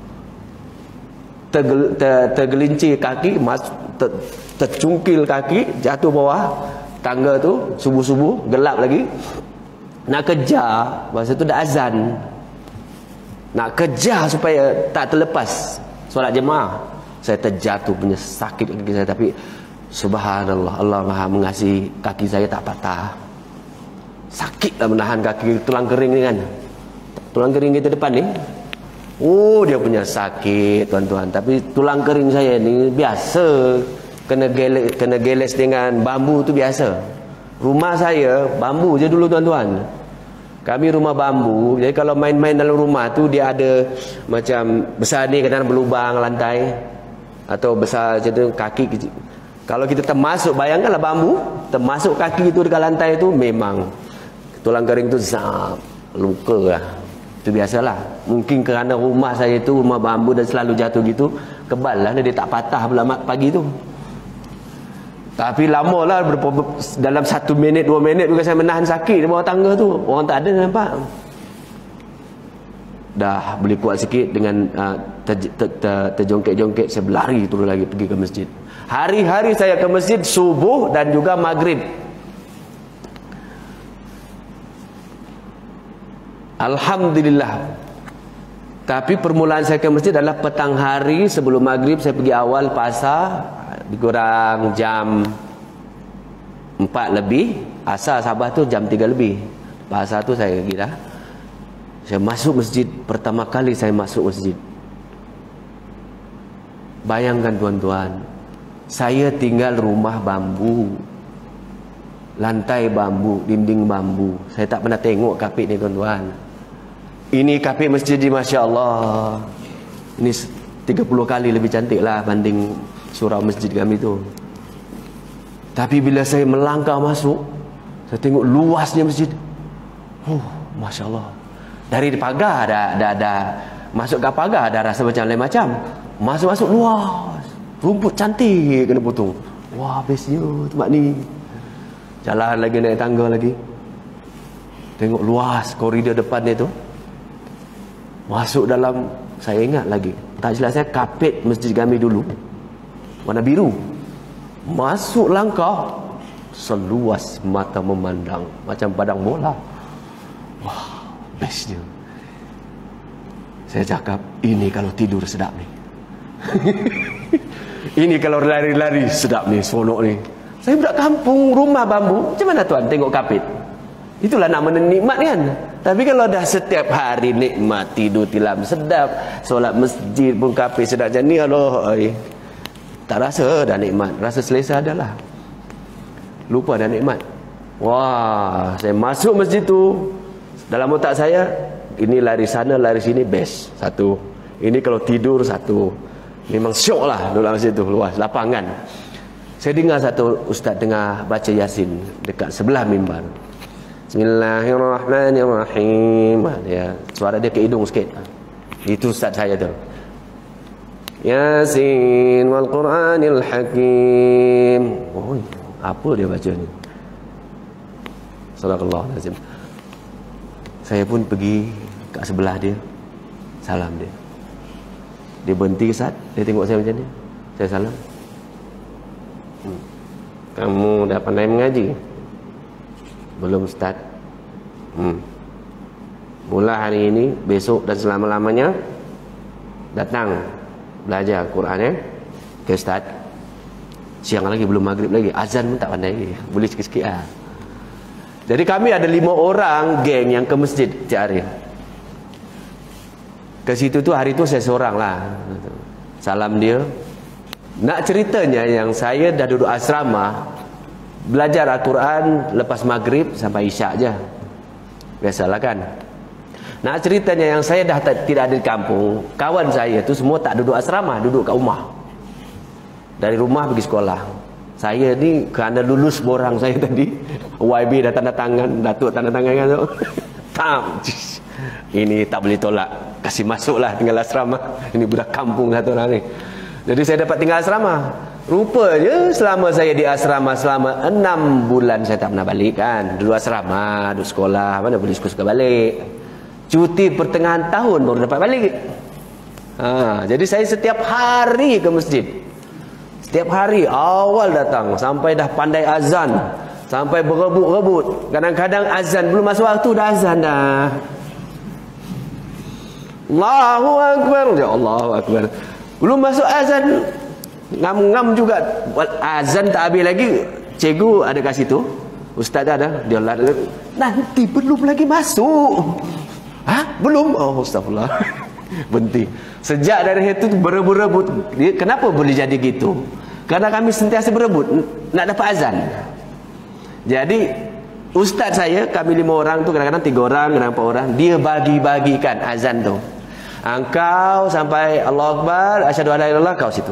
tergelincir kaki, tercungkil kaki, jatuh bawah tangga tu subuh-subuh, gelap lagi. Nak kejar, masa tu dah azan. Nak kejar supaya tak terlepas solat jemaah. Saya terjatuh, punya sakit kaki saya. Tapi subhanallah, Allah Maha mengasihi, kaki saya tak patah. Sakitlah menahan kaki, tulang kering ni kan. Tulang kering kita depan ni, oh dia punya sakit tuan-tuan. Tapi tulang kering saya ni biasa. Kena geles dengan bambu tu biasa. Rumah saya bambu je dulu tuan-tuan. Kami rumah bambu. Jadi kalau main-main dalam rumah tu, dia ada macam besar ni kadang berlubang lantai, atau besar macam tu kaki kecil. Kalau kita termasuk, bayangkanlah bambu termasuk kaki tu dekat lantai tu, memang tulang kering tu zap, luka lah. Itu biasalah. Mungkin kerana rumah saya tu rumah bambu dan selalu jatuh gitu, kebal lah dia tak patah pula pagi tu. Tapi lama lah, dalam 1 minit 2 minit juga saya menahan sakit di bawah tangga tu. Orang tak ada nampak. Dah boleh kuat sikit dengan terjongkek-jongkek, saya berlari turun lagi pergi ke masjid. Hari-hari saya ke masjid subuh dan juga maghrib. Alhamdulillah. Tapi permulaan saya ke masjid adalah petang hari sebelum maghrib. Saya pergi awal pasar, kurang jam 4 lebih. Asar Sabah tu jam 3 lebih. Pasar tu saya pergi dah. Saya masuk masjid, pertama kali saya masuk masjid. Bayangkan tuan-tuan, saya tinggal rumah bambu, lantai bambu, dinding bambu. Saya tak pernah tengok kapit ni tuan-tuan. Ini kapit masjid ni, Masya Allah. Ini 30 kali lebih cantik lah banding surau masjid kami tu. Tapi bila saya melangkah masuk, saya tengok luasnya masjid. Masya Allah. Dari pagar dah masuk ke pagar dah rasa macam lain macam. Masuk luas. Rumput cantik kena potong. Wah, bestnya tempat ni. Jalan lagi, naik tangga lagi. Tengok luas koridor depan dia tu. Masuk dalam, saya ingat lagi, Tak jelas saya, kapet masjid kami dulu warna biru. Masuk langkah, seluas mata memandang, macam padang bola. Wah, bestnya. Saya cakap, ini kalau tidur sedap ni. Ini kalau lari-lari sedap ni, seronok ni. Saya budak kampung, rumah bambu, macam mana tuan tengok kapit? Itulah nama nikmat kan. Tapi kalau dah setiap hari nikmat, tidur tilam sedap, solat masjid pun kapit sedap macam ni, Allah, tak rasa dah nikmat. Rasa selesa adalah lupa dah nikmat. Wah, saya masuk masjid tu, dalam otak saya, ini lari sana lari sini best satu. Ini kalau tidur satu. Memang syok lah dalam masjid tu, luas lapangan. Saya dengar satu ustaz tengah baca Yasin dekat sebelah mimbar. Bismillahirrahmanirrahim. Dia suara dia ke hidung sikit. Itu ustaz saya tu. Yasin wal Quranil Hakim. Oh, apa dia baca ni? Sadaqallahu azim. Saya pun pergi kat sebelah dia, salam dia. Dia berhenti Ustaz, dia tengok saya macam ni. Saya salam. Kamu dah pandai mengaji? Belum Ustaz. Mula hari ini, besok dan selama-lamanya datang belajar Quran ya. Okay Ustaz. Siang lagi, belum maghrib lagi, azan pun tak pandai lagi. Boleh sikit-sikit lah. Jadi kami ada 5 orang geng yang ke masjid tiap hari. Ke situ tu hari tu saya seorang lah. Salam dia. Nak ceritanya yang saya dah duduk asrama, belajar Al-Quran lepas maghrib sampai isyak je. Biasalah kan. Nak ceritanya yang saya dah tidak ada di kampung, kawan saya tu semua tak duduk asrama, duduk kat rumah. Dari rumah pergi sekolah. Saya ni kerana lulus borang saya tadi, YB dah tanda tangan, Datuk tanda tangan kan tu. Tam. Ini tak boleh tolak. Kasih masuklah tinggal asrama. Ini budak kampung satu orang ni. Jadi saya dapat tinggal asrama. Rupanya selama saya di asrama selama 6 bulan saya tak pernah balik kan. Duduk asrama, duduk sekolah, mana boleh suka-suka balik. Cuti pertengahan tahun baru dapat balik. Jadi saya setiap hari ke masjid. Setiap hari awal datang sampai dah pandai azan, sampai berebut-rebut. Kadang-kadang azan belum masuk waktu dah azan dah. Allahu Akbar. Ya Allahu Akbar. Belum masuk azan, ngam-ngam juga. Azan tak habis lagi, cikgu ada kat situ, ustaz ada, dia lari. Nanti belum lagi masuk. Belum? Oh, astagfirullah. Berhenti. Sejak dari itu berebut-rebut. Kenapa boleh jadi gitu? Karena kami sentiasa berebut nak dapat azan. Jadi ustaz saya, kami 5 orang tu, kadang-kadang 3 orang, kadang 4 orang, dia bagi-bagikan azan tu. Engkau sampai Allahu Akbar, asyhadu an la ilaha illallah, kau situ.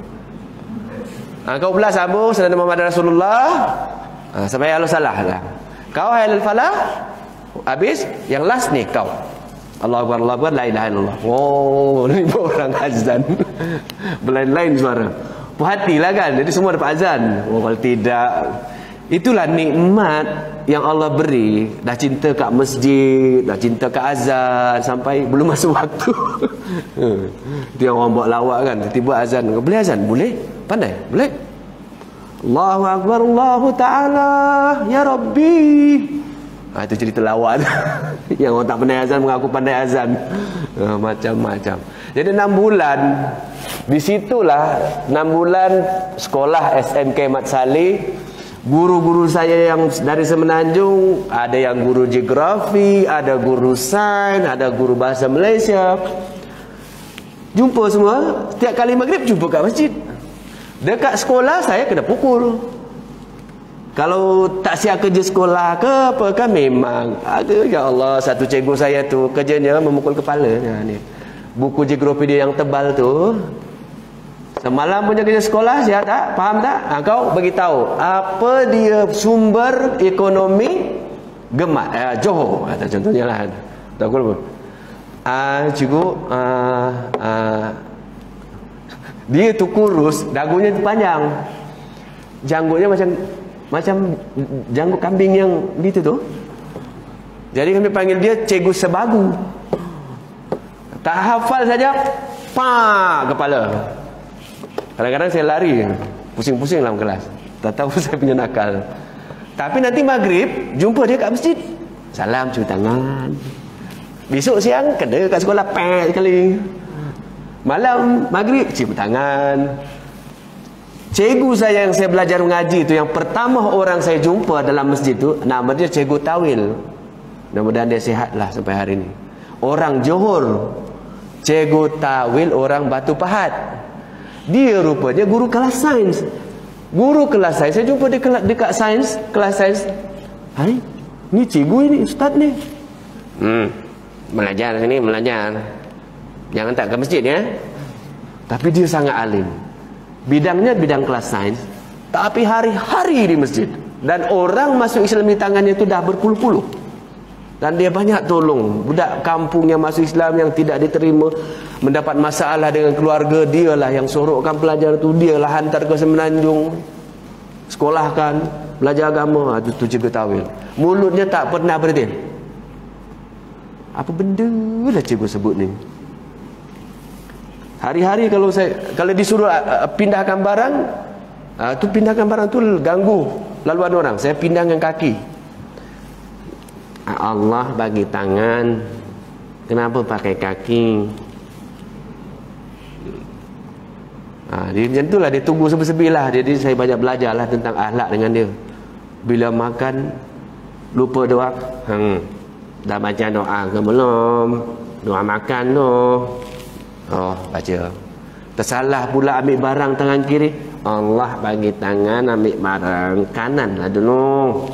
Kau pula sambung sallallahu Muhammad Rasulullah, sampai Allah salah lah. Kau halal falah, habis yang last ni kau. Allahu Akbar, la ilaha illallah. Oh, ni orang azan. Berlain-lain suara. Puas hatilah kan. Jadi semua dapat azan. Oh, kalau tidak, itulah nikmat yang Allah beri. Dah cinta kat masjid, dah cinta kat azan, sampai belum masuk waktu. Dia orang buat lawak kan, tiba-tiba azan. Boleh azan? Boleh. Pandai? Boleh. Allahu Akbar, Allahu Ta'ala, Ya Rabbi. Itu cerita lawak. Yang orang tak pandai azan mengaku pandai azan. Macam-macam. Jadi 6 bulan, di situlah 6 bulan sekolah SMK Mat Saleh. Guru-guru saya yang dari Semenanjung, ada yang guru geografi, ada guru sains, ada guru bahasa Malaysia. Jumpa semua. Setiap kali maghrib jumpa kat masjid. Dekat sekolah saya kena pukul. Kalau tak siap kerja sekolah ke apa kan, memang ada. Ya Allah, satu cikgu saya tu kerjanya memukul kepala. Ni buku geografi dia yang tebal tu. Semalam punya kerja sekolah, siap tak? Faham tak? Kau beritahu apa dia sumber ekonomi Johor. Contohnya lah. Tak apa. Cikgu, dia tu kurus, dagunya tu panjang, janggutnya macam janggut kambing yang gitu tu. Jadi kami panggil dia Cikgu Sebagu. Tak hafal saja, Pak kepala. Kadang-kadang saya lari, pusing-pusing dalam kelas. Tak tahu saya punya nakal. Tapi nanti maghrib jumpa dia kat masjid. Salam, cuci tangan. Besok siang kena kat sekolah pek sekali. Malam maghrib cium tangan. Cikgu saya yang saya belajar mengaji itu, yang pertama orang saya jumpa dalam masjid itu, nama dia Cikgu Tawil. Mudah-mudahan dia sihatlah sampai hari ini. Orang Johor. Cikgu Tawil orang Batu Pahat. Dia rupanya guru kelas sains. Guru kelas sains, saya jumpa dia dekat sains, kelas sains. Hai, ni cikgu ini, ustaz ni. Belajar sini, belajar. Jangan tak ke masjid ya. Tapi dia sangat alim. Bidangnya bidang kelas sains, tapi hari-hari di masjid. Dan orang masuk Islam di tangannya itu dah berpuluh-puluh. Dan dia banyak tolong budak kampung yang masuk Islam yang tidak diterima, mendapat masalah dengan keluarga, dialah yang sorokkan pelajar itu, dialah hantar ke Semenanjung, sekolahkan, belajar agama. Itu Cikgu Tawil. Mulutnya tak pernah berhenti. Apa benda lah cikgu sebut ni. Hari-hari kalau disuruh pindahkan barang, tu pindahkan barang tu ganggu laluan orang. Saya pindahkan kaki. Allah bagi tangan, kenapa pakai kaki? Dia macam itulah, dia tunggu sebi-sebi lah. Jadi saya banyak belajar lah tentang akhlak dengan dia. Bila makan lupa doa, dah baca doa ke belum? Doa makan tu. Oh, baca. Tersalah pula ambil barang tangan kiri. Allah bagi tangan ambil barang kanan lah dulu.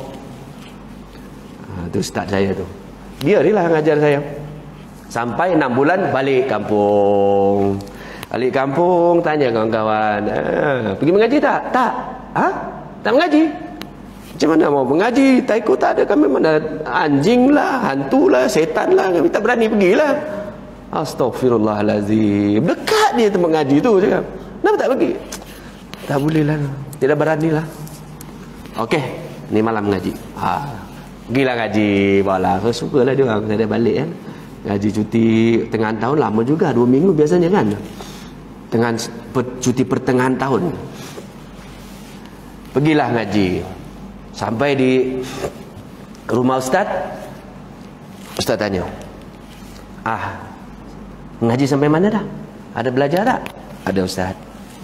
Itu ustaz saya tu. Dia lah ngajar saya. Sampai 6 bulan balik kampung. Balik kampung tanya kawan-kawan, pergi mengaji tak? Tak. Tak mengaji. Macam mana mau mengaji? Tak ikut tak ada. Kami mana anjing lah, hantu lah, setan lah. Kami tak berani pergilah. Astaghfirullahalazim. Dekat dia tu mengaji tu cakap. Kenapa tak pergi? Tak boleh lah. Tidak berani lah. Okey, ni malam mengaji. Pergilah ngaji. Bawalah. Saya sukalah dia orang. Saya dah balik kan. Ngaji cuti tengah tahun lama juga. 2 minggu biasanya kan. Cuti pertengahan tahun. Pergilah ngaji. Sampai di rumah ustaz. Ustaz tanya, ngaji sampai mana dah? Ada belajar tak? Ada ustaz.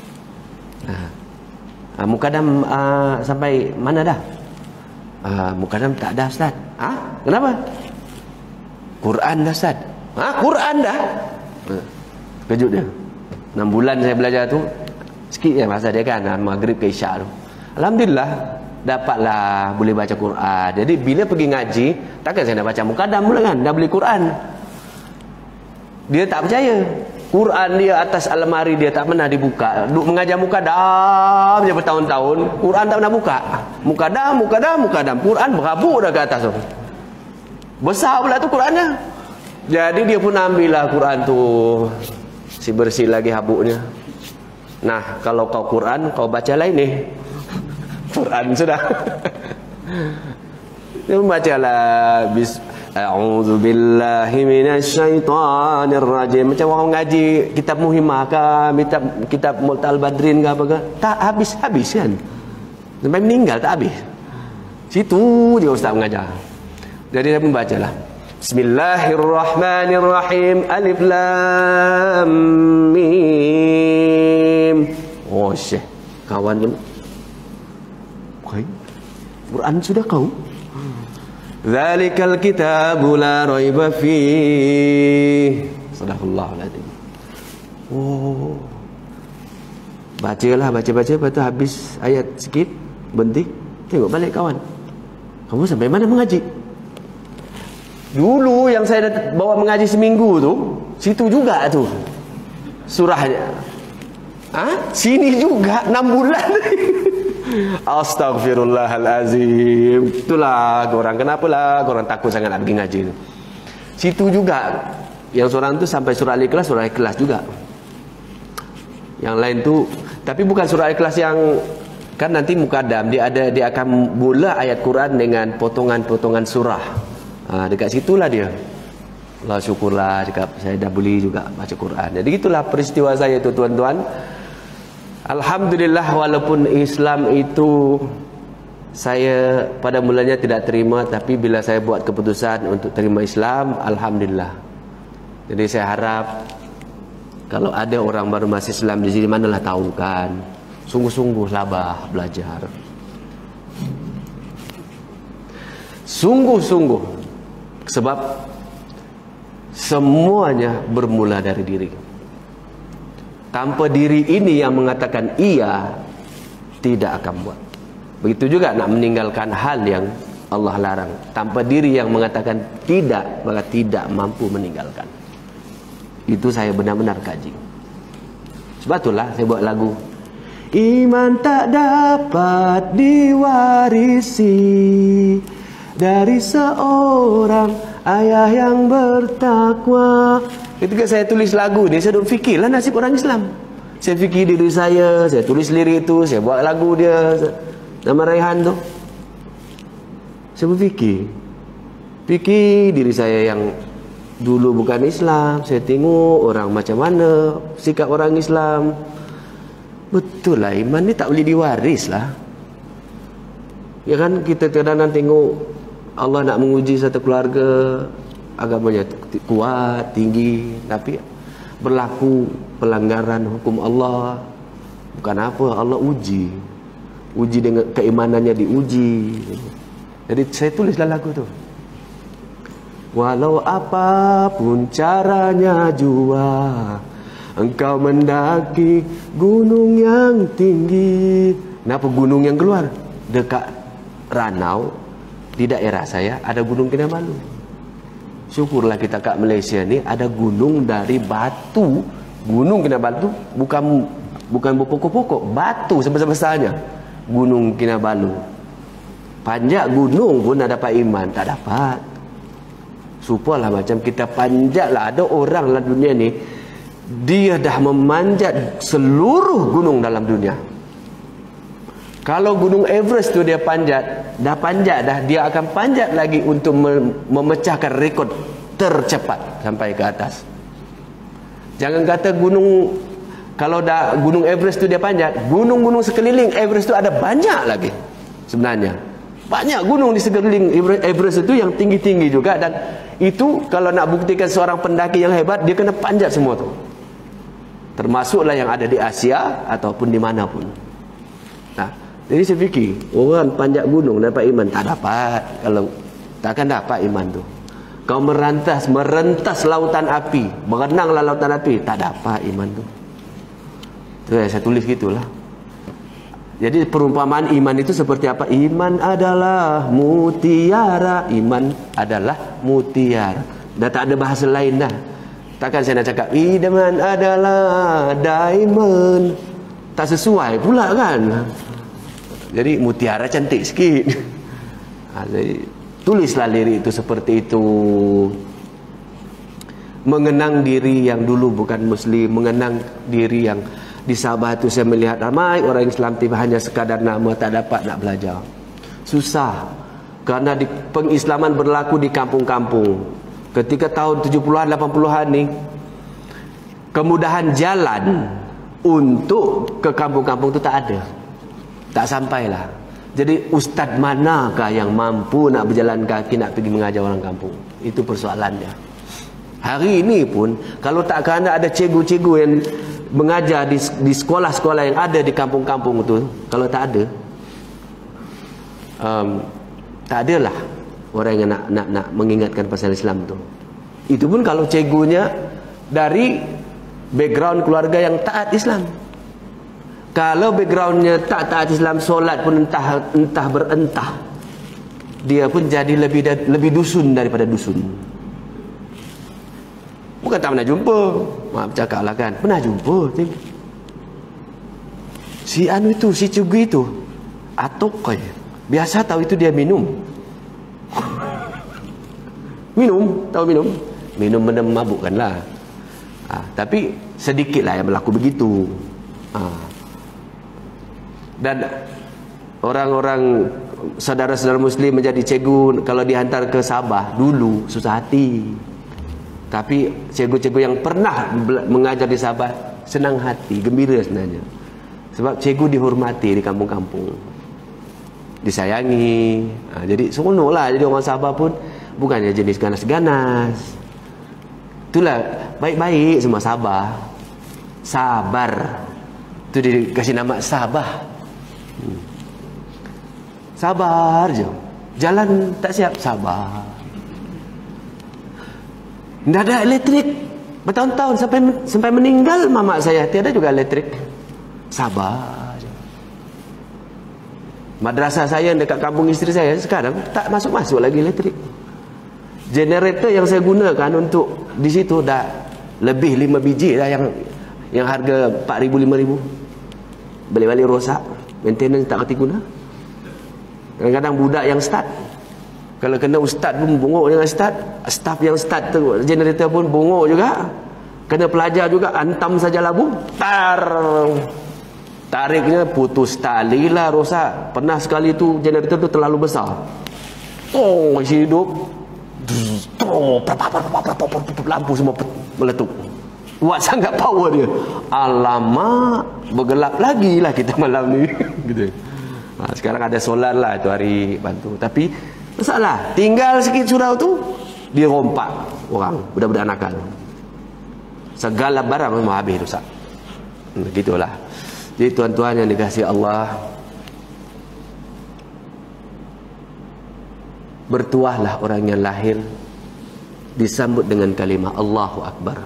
Mukadam sampai mana dah? Mukadam tak ada ustaz. Kenapa? Quran dah ustaz. Quran dah? Kejut dia. 6 bulan saya belajar tu, sikit je masa dia kan, maghrib ke isyak tu. Alhamdulillah dapatlah boleh baca Quran. Jadi bila pergi ngaji, takkan saya nak baca mukadam pula kan, dah beli Quran. Dia tak percaya. Quran dia atas almari dia tak pernah dibuka. Duk mengajar mukadam je bertahun-tahun, Quran tak pernah buka. Mukadam. Quran berabuk dah ke atas tu. Besar pula tu Qurannya. Jadi dia pun ambillah Quran tu, si bersih lagi habuknya. Nah, kalau kau Quran, kau baca lain ni. Quran sudah. Dia membacalah A'udzu billahi minasyaitonir rajim. Macam orang ngaji kitab Muhimmah ke, kitab Multal Badrin ke apa ke, tak habis-habis kan. Sampai meninggal tak habis. Situ je ustaz mengajar. Jadi dia membacalah Bismillahirrahmanirrahim. Alif lam mim. Oh syekh, kawan pun Quran sudah kau. Zalikal kitabu la raiba fihi. Sadaqallahul azim. Oh. Bacalah, baca. Lepas tu habis ayat sikit, berhenti. Tengok balik kawan. Kamu sampai mana mengaji? Dulu yang saya bawa mengaji seminggu tu, situ juga tu surahnya. Sini juga 6 bulan. Astaghfirullahalazim. Itulah korang, kenapalah korang takut sangat nak pergi ngaji tu. Situ juga yang seorang tu sampai surah Al-Ikhlas juga. Yang lain tu, tapi bukan surah Al-Ikhlas yang kan nanti mukadam dia akan mula ayat Quran dengan potongan-potongan surah. Dekat situlah dia. Allah syukurlah cakap saya dah boleh juga baca Quran. Jadi itulah peristiwa saya itu tuan-tuan. Alhamdulillah, walaupun Islam itu saya pada mulanya tidak terima, tapi bila saya buat keputusan untuk terima Islam, alhamdulillah. Jadi saya harap kalau ada orang baru masuk Islam di sini, manalah tahu kan, sungguh-sungguh labah belajar. Sungguh-sungguh, sebab semuanya bermula dari diri. Tanpa diri ini yang mengatakan iya, tidak akan buat. Begitu juga nak meninggalkan hal yang Allah larang. Tanpa diri yang mengatakan tidak, maka tidak mampu meninggalkan. Itu saya benar-benar kaji. Sebab itulah saya buat lagu. Iman tak dapat diwarisi dari seorang ayah yang bertakwa. Ketika saya tulis lagu ni, saya duk fikirlah nasib orang Islam. Saya fikir diri saya tulis lirik itu, saya buat lagu dia, nama Raihan tu. Saya berfikir diri saya yang dulu bukan Islam. Saya tengok orang macam mana sikap orang Islam. Betul lah, iman ni tak boleh diwaris lah. Ya kan, kita kadang-kadang tengok Allah nak menguji satu keluarga, agamanya kuat, tinggi, tapi berlaku pelanggaran hukum Allah. Bukan apa, Allah uji dengan keimanannya, diuji. Jadi saya tulislah lagu tu. Walau apapun caranya jua, engkau mendaki gunung yang tinggi. Kenapa gunung yang keluar? Dekat Ranau, di daerah saya ada Gunung Kinabalu. Syukurlah kita kat Malaysia ni ada gunung dari batu. Gunung Kinabalu bukan pokok-pokok, batu sebesar-besarnya. Gunung Kinabalu. Panjat gunung pun nak dapat iman, tak dapat. Supalah macam kita panjatlah. Ada orang dalam dunia ni, dia dah memanjat seluruh gunung dalam dunia. Kalau Gunung Everest tu dia panjat dah, dia akan panjat lagi untuk memecahkan rekod tercepat sampai ke atas. Jangan kata kalau dah Gunung Everest tu dia panjat, gunung-gunung sekeliling Everest tu ada banyak lagi sebenarnya. Banyak gunung di sekeliling Everest itu yang tinggi-tinggi juga, dan itu kalau nak buktikan seorang pendaki yang hebat, dia kena panjat semua tu. Termasuklah yang ada di Asia ataupun di mana pun. Nah, jadi saya fikir, orang panjat gunung dapat iman, tak dapat. Kalau takkan dapat iman tu. Kau merentas lautan api, berenanglah lautan api, tak dapat iman tu. Tu saya tulis gitulah. Jadi perumpamaan iman itu seperti apa? Iman adalah mutiara. Iman adalah mutiara. Dah tak ada bahasa lain dah. Takkan saya nak cakap iman adalah diamond. Tak sesuai pula kan. Jadi mutiara cantik sikit. Jadi tulislah lirik itu seperti itu. Mengenang diri yang dulu bukan Muslim, mengenang diri yang di Sabah itu saya melihat ramai orang Islam tiba hanya sekadar nama, tak dapat nak belajar. Susah. Kerana pengislaman berlaku di kampung-kampung. Ketika tahun 70-an, 80-an ni, kemudahan jalan untuk ke kampung-kampung itu tak ada. Tak sampailah. Jadi ustaz manakah yang mampu nak berjalan kaki nak pergi mengajar orang kampung? Itu persoalannya. Hari ini pun kalau tak kerana ada cikgu-cikgu yang mengajar di sekolah-sekolah yang ada di kampung-kampung itu, kalau tak ada, tak adalah orang yang nak mengingatkan pasal Islam tu. Itu pun kalau cikgunya dari background keluarga yang taat Islam. Kalau backgroundnya tak taat Islam, solat pun entah berentah, dia pun jadi lebih dusun daripada dusun. Bukan tak pernah jumpa, maaf cakap lah kan, pernah jumpa. Si anu itu, si cikgu itu atokai, biasa tahu itu dia minum. Tahu minum memabukkan lah. Tapi sedikit lah yang berlaku begitu. Dan orang-orang saudara-saudara Muslim menjadi cikgu, kalau dihantar ke Sabah dulu susah hati. Tapi cikgu-cikgu yang pernah mengajar di Sabah senang hati, gembira sebenarnya. Sebab cikgu dihormati di kampung-kampung, disayangi. Jadi seronoklah jadi orang Sabah pun bukannya jenis ganas-ganas. Itulah baik-baik semua Sabah. Sabar. Itu dikasih nama Sabah. Sabar je. Jalan tak siap, sabar. Tidak ada elektrik bertahun-tahun sampai meninggal mamak saya tiada juga elektrik. Sabar je. Madrasah saya dekat kampung isteri saya sekarang tak masuk lagi elektrik. Generator yang saya gunakan untuk di situ dah lebih 5 biji dah yang harga 4,000 5,000. Balik-balik rosak, maintenance tak kerti guna. Kadang-kadang budak yang start, kalau kena ustaz pun bongok dengan start, staff yang start tu generator pun bongok juga. Kena pelajar juga, antam saja labu, tariknya putus tali lah, rosak. Pernah sekali tu generator tu terlalu besar, masih hidup, lampu semua meletup. Kuat sangat power dia. Alamak, bergelap lagi lah kita malam ni. Gitu. Sekarang ada solar lah tu hari bantu. Tapi masalah, tinggal sikit surau tu dirompak orang, budak-budak nakal. Segala barang memang habis rusak. Begitulah. Jadi tuan-tuan yang dikasihi Allah, bertuahlah orang yang lahir disambut dengan kalimah Allahu Akbar.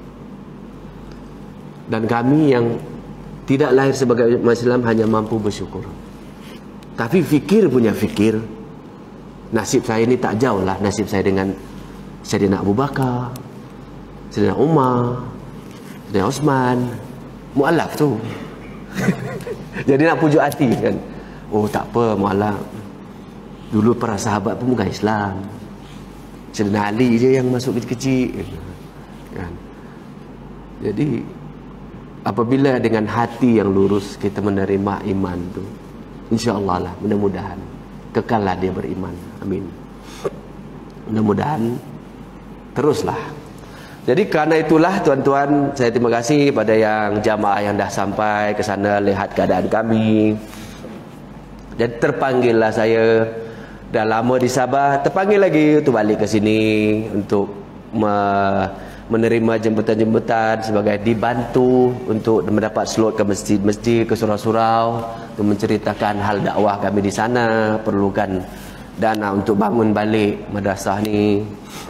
Dan kami yang tidak lahir sebagai umat Islam hanya mampu bersyukur. Tapi fikir punya fikir, nasib saya ni tak jauh lah nasib saya dengan Sayyidina Abu Bakar, Sayyidina Umar, Sayyidina Osman, mu'alaf tu. Jadi nak pujuk hati kan. Oh tak apa, mu'alaf. Dulu para sahabat pun bukan Islam. Sayyidina Ali je yang masuk kecil-kecil kan. Jadi apabila dengan hati yang lurus kita menerima iman tu, insya-Allah lah, mudah-mudahan kekallah dia beriman. Amin. Mudah-mudahan teruslah. Jadi karena itulah tuan-tuan, saya terima kasih pada yang jamaah yang dah sampai ke sana lihat keadaan kami. Dan terpanggillah saya, dah lama di Sabah, terpanggil lagi untuk balik ke sini untuk menerima jemputan-jemputan sebagai dibantu untuk mendapat slot ke masjid-masjid, ke surau-surau, untuk menceritakan hal dakwah kami di sana, perlukan dana untuk bangun balik madrasah ni.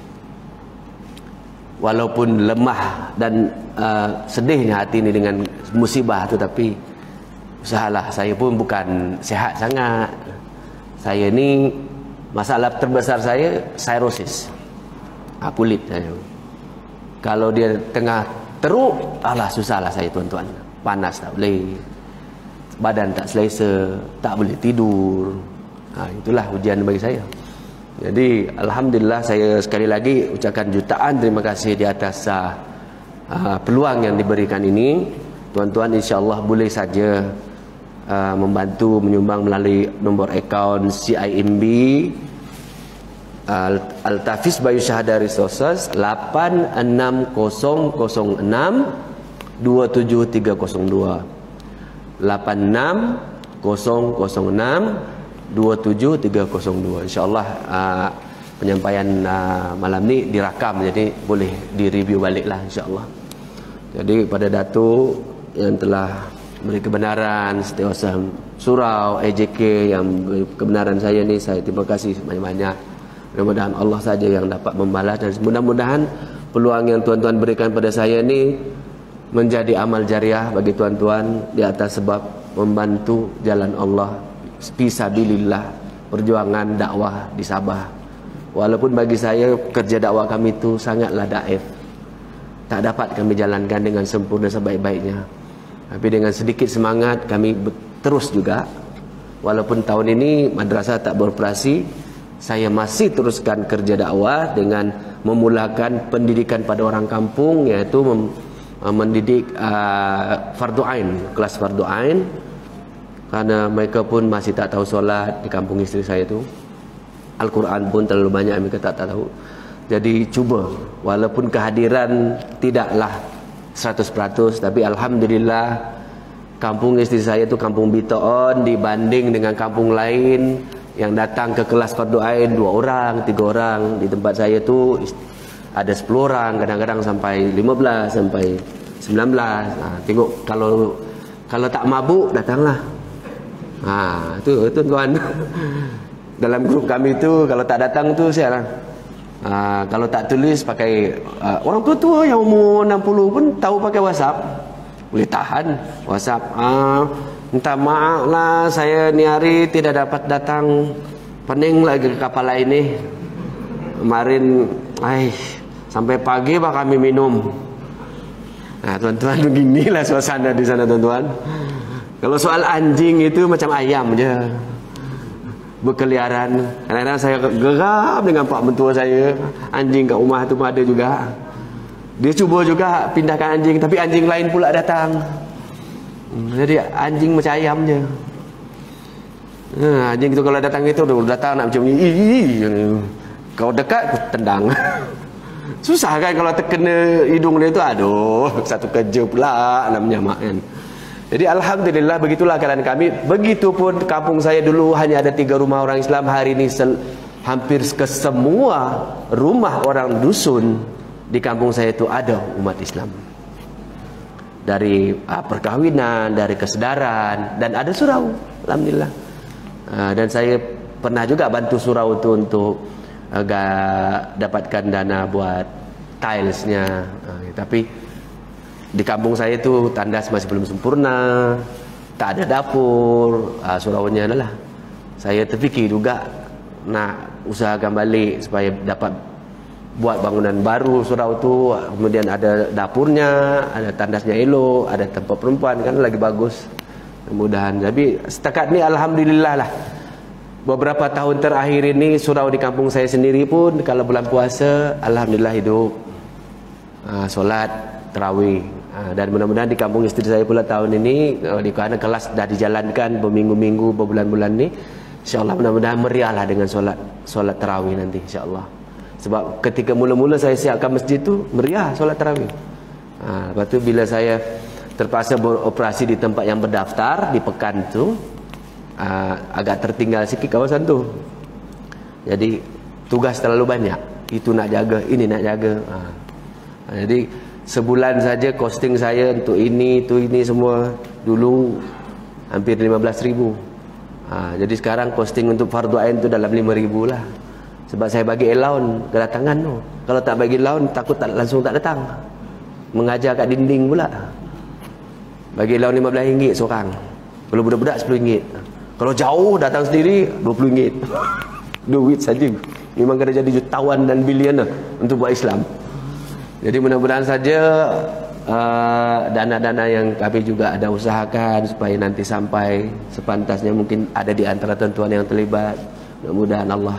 Walaupun lemah dan sedihnya hati ni dengan musibah tu, tapi usahalah. Saya pun bukan sihat sangat. Saya ni masalah terbesar saya cirrhosis, kulit saya. Kalau dia tengah teruk, alah susahlah saya tuan-tuan. Panas tak boleh, badan tak selesa, tak boleh tidur. Itulah ujian bagi saya. Jadi alhamdulillah, saya sekali lagi ucapkan jutaan terima kasih di atas peluang yang diberikan ini. Tuan-tuan insya-Allah boleh saja membantu menyumbang melalui nombor akaun CIMB Al-Tafiz Bayu Syahada Resources 86006 27302 86006 27302. InsyaAllah penyampaian malam ni dirakam, jadi boleh direview balik lah insyaAllah. Jadi pada Datuk yang telah beri kebenaran, Setiausaha Surau, AJK yang beri kebenaran saya ni, saya terima kasih banyak-banyak. Mudah-mudahan Allah saja yang dapat membalas, dan mudah-mudahan peluang yang tuan-tuan berikan pada saya ni menjadi amal jariah bagi tuan-tuan di atas sebab membantu jalan Allah fisabilillah, perjuangan dakwah di Sabah. Walaupun bagi saya kerja dakwah kami itu sangatlah daif, tak dapat kami jalankan dengan sempurna sebaik-baiknya, tapi dengan sedikit semangat kami terus juga. Walaupun tahun ini madrasah tak beroperasi, saya masih teruskan kerja dakwah dengan memulakan pendidikan pada orang kampung, iaitu mendidik fardu ain, kelas fardu ain, karena mereka pun masih tak tahu solat di kampung isteri saya tu. Al-Quran pun terlalu banyak mereka tak tahu. Jadi cuba, walaupun kehadiran tidaklah 100%, tapi alhamdulillah kampung istri saya tu kampung Bitoon dibanding dengan kampung lain yang datang ke kelas fardu ain 2 orang, 3 orang. Di tempat saya tu ada 10 orang, kadang-kadang sampai 15, sampai 19. Tengok kalau tak mabuk datanglah. Tu tuan. Dalam grup kami tu kalau tak datang tu sialah. Kalau tak tulis pakai orang tua-tua yang umur 60 pun tahu pakai WhatsApp. Boleh tahan WhatsApp. Minta maaf lah, saya ni hari tidak dapat datang. Pening lagi ke kapal lain ni. Kemarin sampai pagi bah kami minum. Tuan-tuan, beginilah suasana di sana tuan-tuan. Kalau soal anjing itu macam ayam je, berkeliaran. Kadang-kadang saya geram dengan pak mentua saya. Anjing kat rumah tu pun ada juga. Dia cuba juga pindahkan anjing, tapi anjing lain pula datang. Jadi anjing macam ayam je. Anjing tu kalau datang itu datang nak macam ni. Kau dekat tendang. Susah kan kalau terkena hidung dia tu. Aduh, satu kerja pula nak menyamak kan. Jadi alhamdulillah begitulah keadaan kami. Begitupun kampung saya dulu hanya ada 3 rumah orang Islam. Hari ini hampir ke semua rumah orang dusun di kampung saya itu ada umat Islam. Dari perkahwinan, dari kesedaran, dan ada surau, alhamdulillah. Dan saya pernah juga bantu surau itu untuk dapatkan dana buat tilesnya. Tapi di kampung saya itu tandas masih belum sempurna, tak ada dapur, suraunya adalah. Saya terfikir juga nak usahakan balik supaya dapat buat bangunan baru surau tu, kemudian ada dapurnya, ada tandasnya elok, ada tempat perempuan, kan lagi bagus. Mudah-mudahan. Tapi setakat ni alhamdulillah lah. Beberapa tahun terakhir ini surau di kampung saya sendiri pun kalau bulan puasa alhamdulillah hidup. Solat tarawih. Dan mudah-mudahan di kampung isteri saya pula tahun ini kerana kelas dah dijalankan berminggu-minggu, berbulan-bulan ni, insya-Allah mudah-mudahan meriahlah dengan solat tarawih nanti insya-Allah. Sebab ketika mula-mula saya siapkan masjid tu meriah solat tarawih. Lepas tu bila saya terpaksa beroperasi di tempat yang berdaftar di Pekan tu, agak tertinggal sikit kawasan tu. Jadi tugas terlalu banyak. Itu nak jaga, ini nak jaga. Jadi sebulan saja costing saya untuk ini, itu, ini semua dulu hampir 15,000. Jadi sekarang costing untuk fardu ain tu dalam 5,000 lah. Sebab saya bagi allowance kedatangan tu. Kalau tak bagi allowance takut langsung tak datang. Mengajar kat dinding pula. Bagi allowance RM15 seorang. Kalau budak-budak RM10. Kalau jauh datang sendiri RM20. Duit saja. Memang kena jadi jutawan dan bilion lah untuk buat Islam. Jadi mudah-mudahan saja dana-dana yang kami juga ada usahakan supaya nanti sampai sepantasnya. Mungkin ada di antara tuan-tuan yang terlibat. Mudah-mudahan Allah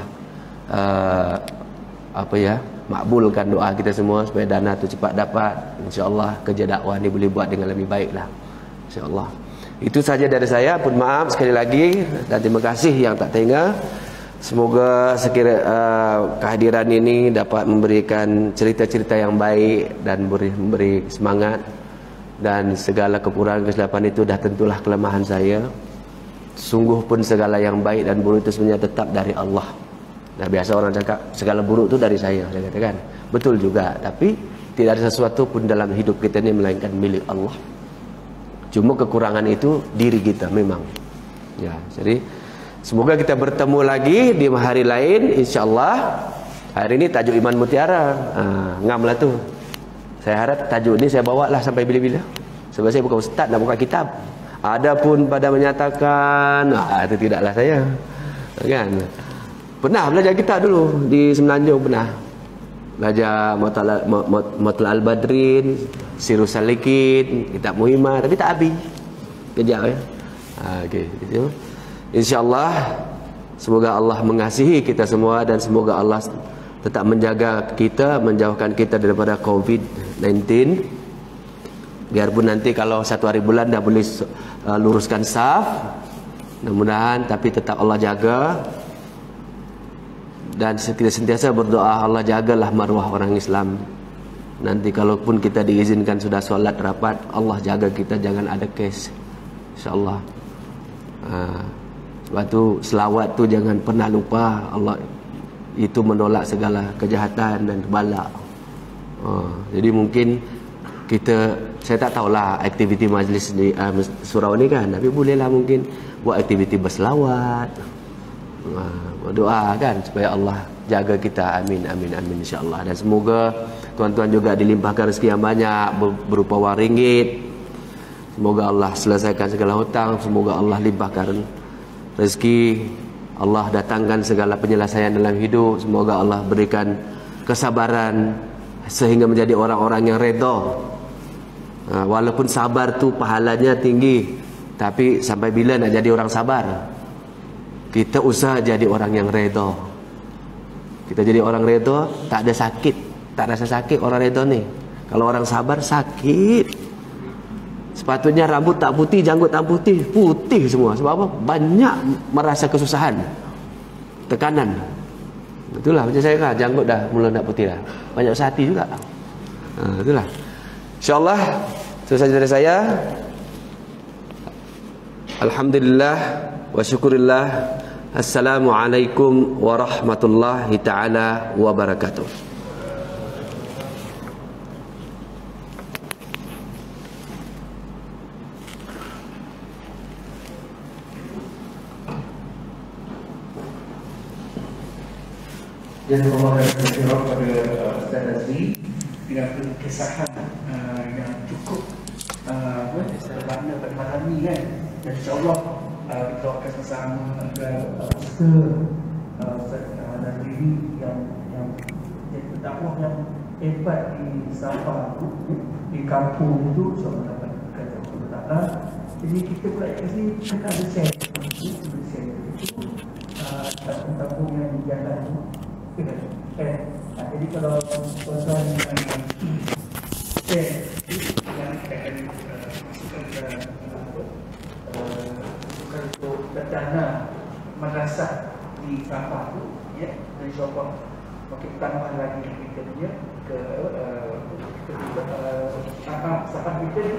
makbulkan doa kita semua supaya dana tu cepat dapat. InsyaAllah kerja dakwah ni boleh buat dengan lebih baik lah, InsyaAllah. Itu saja dari saya. Pun maaf sekali lagi dan terima kasih yang tak tengah. Semoga kehadiran ini dapat memberikan cerita-cerita yang baik dan memberi semangat. Dan segala kekurangan kesilapan itu dah tentulah kelemahan saya. Sungguh pun segala yang baik dan buruk itu sebenarnya tetap dari Allah. Nah, biasa orang cakap segala buruk itu dari saya katakan. Betul juga, tapi tidak ada sesuatu pun dalam hidup kita ini melainkan milik Allah. Cuma kekurangan itu diri kita memang. Ya, jadi semoga kita bertemu lagi di hari lain insya-Allah. Hari ini tajuk Iman Mutiara. Ngamlah tu. Saya harap tajuk ini saya bawalah sampai bila-bila. Sebab saya bukan ustaz nak buka kitab. Adapun pada menyatakan itu tidaklah saya. Kan? Pernah belajar kitab dulu di Semenanjung, pernah belajar Mu'tal Al-Badrin, Sirus Salikin, kitab Muhimmah, tapi tak habis. Kejap ya. Okey, gitu. InsyaAllah semoga Allah mengasihi kita semua dan semoga Allah tetap menjaga kita, menjauhkan kita daripada COVID-19. Biarpun nanti kalau 1 hari bulan dah boleh luruskan saf, mudah-mudahan, tapi tetap Allah jaga. Dan kita sentiasa berdoa, Allah jagalah maruah orang Islam. Nanti kalaupun kita diizinkan sudah solat rapat, Allah jaga kita jangan ada kes, InsyaAllah. Sebab tu selawat tu jangan pernah lupa. Allah itu menolak segala kejahatan dan bala. Jadi mungkin kita, saya tak tahulah aktiviti majlis di surau ni kan, tapi bolehlah mungkin buat aktiviti berselawat, berdoa kan, supaya Allah jaga kita. Amin, amin, amin, insyaAllah. Dan semoga tuan-tuan juga dilimpahkan rezeki yang banyak berupa wang ringgit. Semoga Allah selesaikan segala hutang. Semoga Allah limpahkan rezeki. Allah datangkan segala penyelesaian dalam hidup. Semoga Allah berikan kesabaran sehingga menjadi orang-orang yang redha. Walaupun sabar tu pahalanya tinggi, tapi sampai bila nak jadi orang sabar? Kita usaha jadi orang yang redha. Kita jadi orang redha, tak ada sakit, tak rasa sakit orang redha ni. Kalau orang sabar sakit. Sepatutnya rambut tak putih, janggut tak putih, putih semua. Sebab apa? Banyak merasa kesusahan, tekanan. Itulah macam saya kan, janggut dah mula nak putih dah. Banyak hati juga. Itulah. InsyaAllah itu saja dari saya. Alhamdulillah wa syukurillah. Assalamualaikum warahmatullahi ta'ala wabarakatuh. Jazakallah khairan pada Ustaz Azri dengan kesahan yang cukup bermakna pada malam ni kan. Dan insyaAllah kita akan bersama agar Ustaz Azri ni yang jadi pendakwah yang hebat di Sabah tu, di kampung tu, insyaAllah dapat kata Allah Ta'ala. Jadi kita pula kat sini kita ada share kampung yang di jalan tu. Jadi kalau tuan-tuan share yang akan masukkan untuk dana madrasah di Sabah tu, ya, dan insyaAllah makin tambah lagi kita punya ke Sabah kita ni.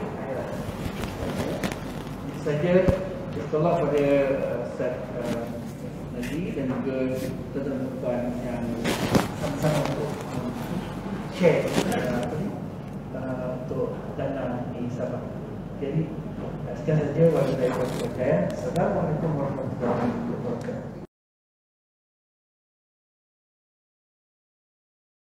Itu saja. InsyaAllah pada Ustaz Nazi dan juga tuan-tuan yang sama-sama untuk share untuk dana di Sabah. Jadi sekian saja. Wassalamualaikum warahmatullahi wabarakatuh.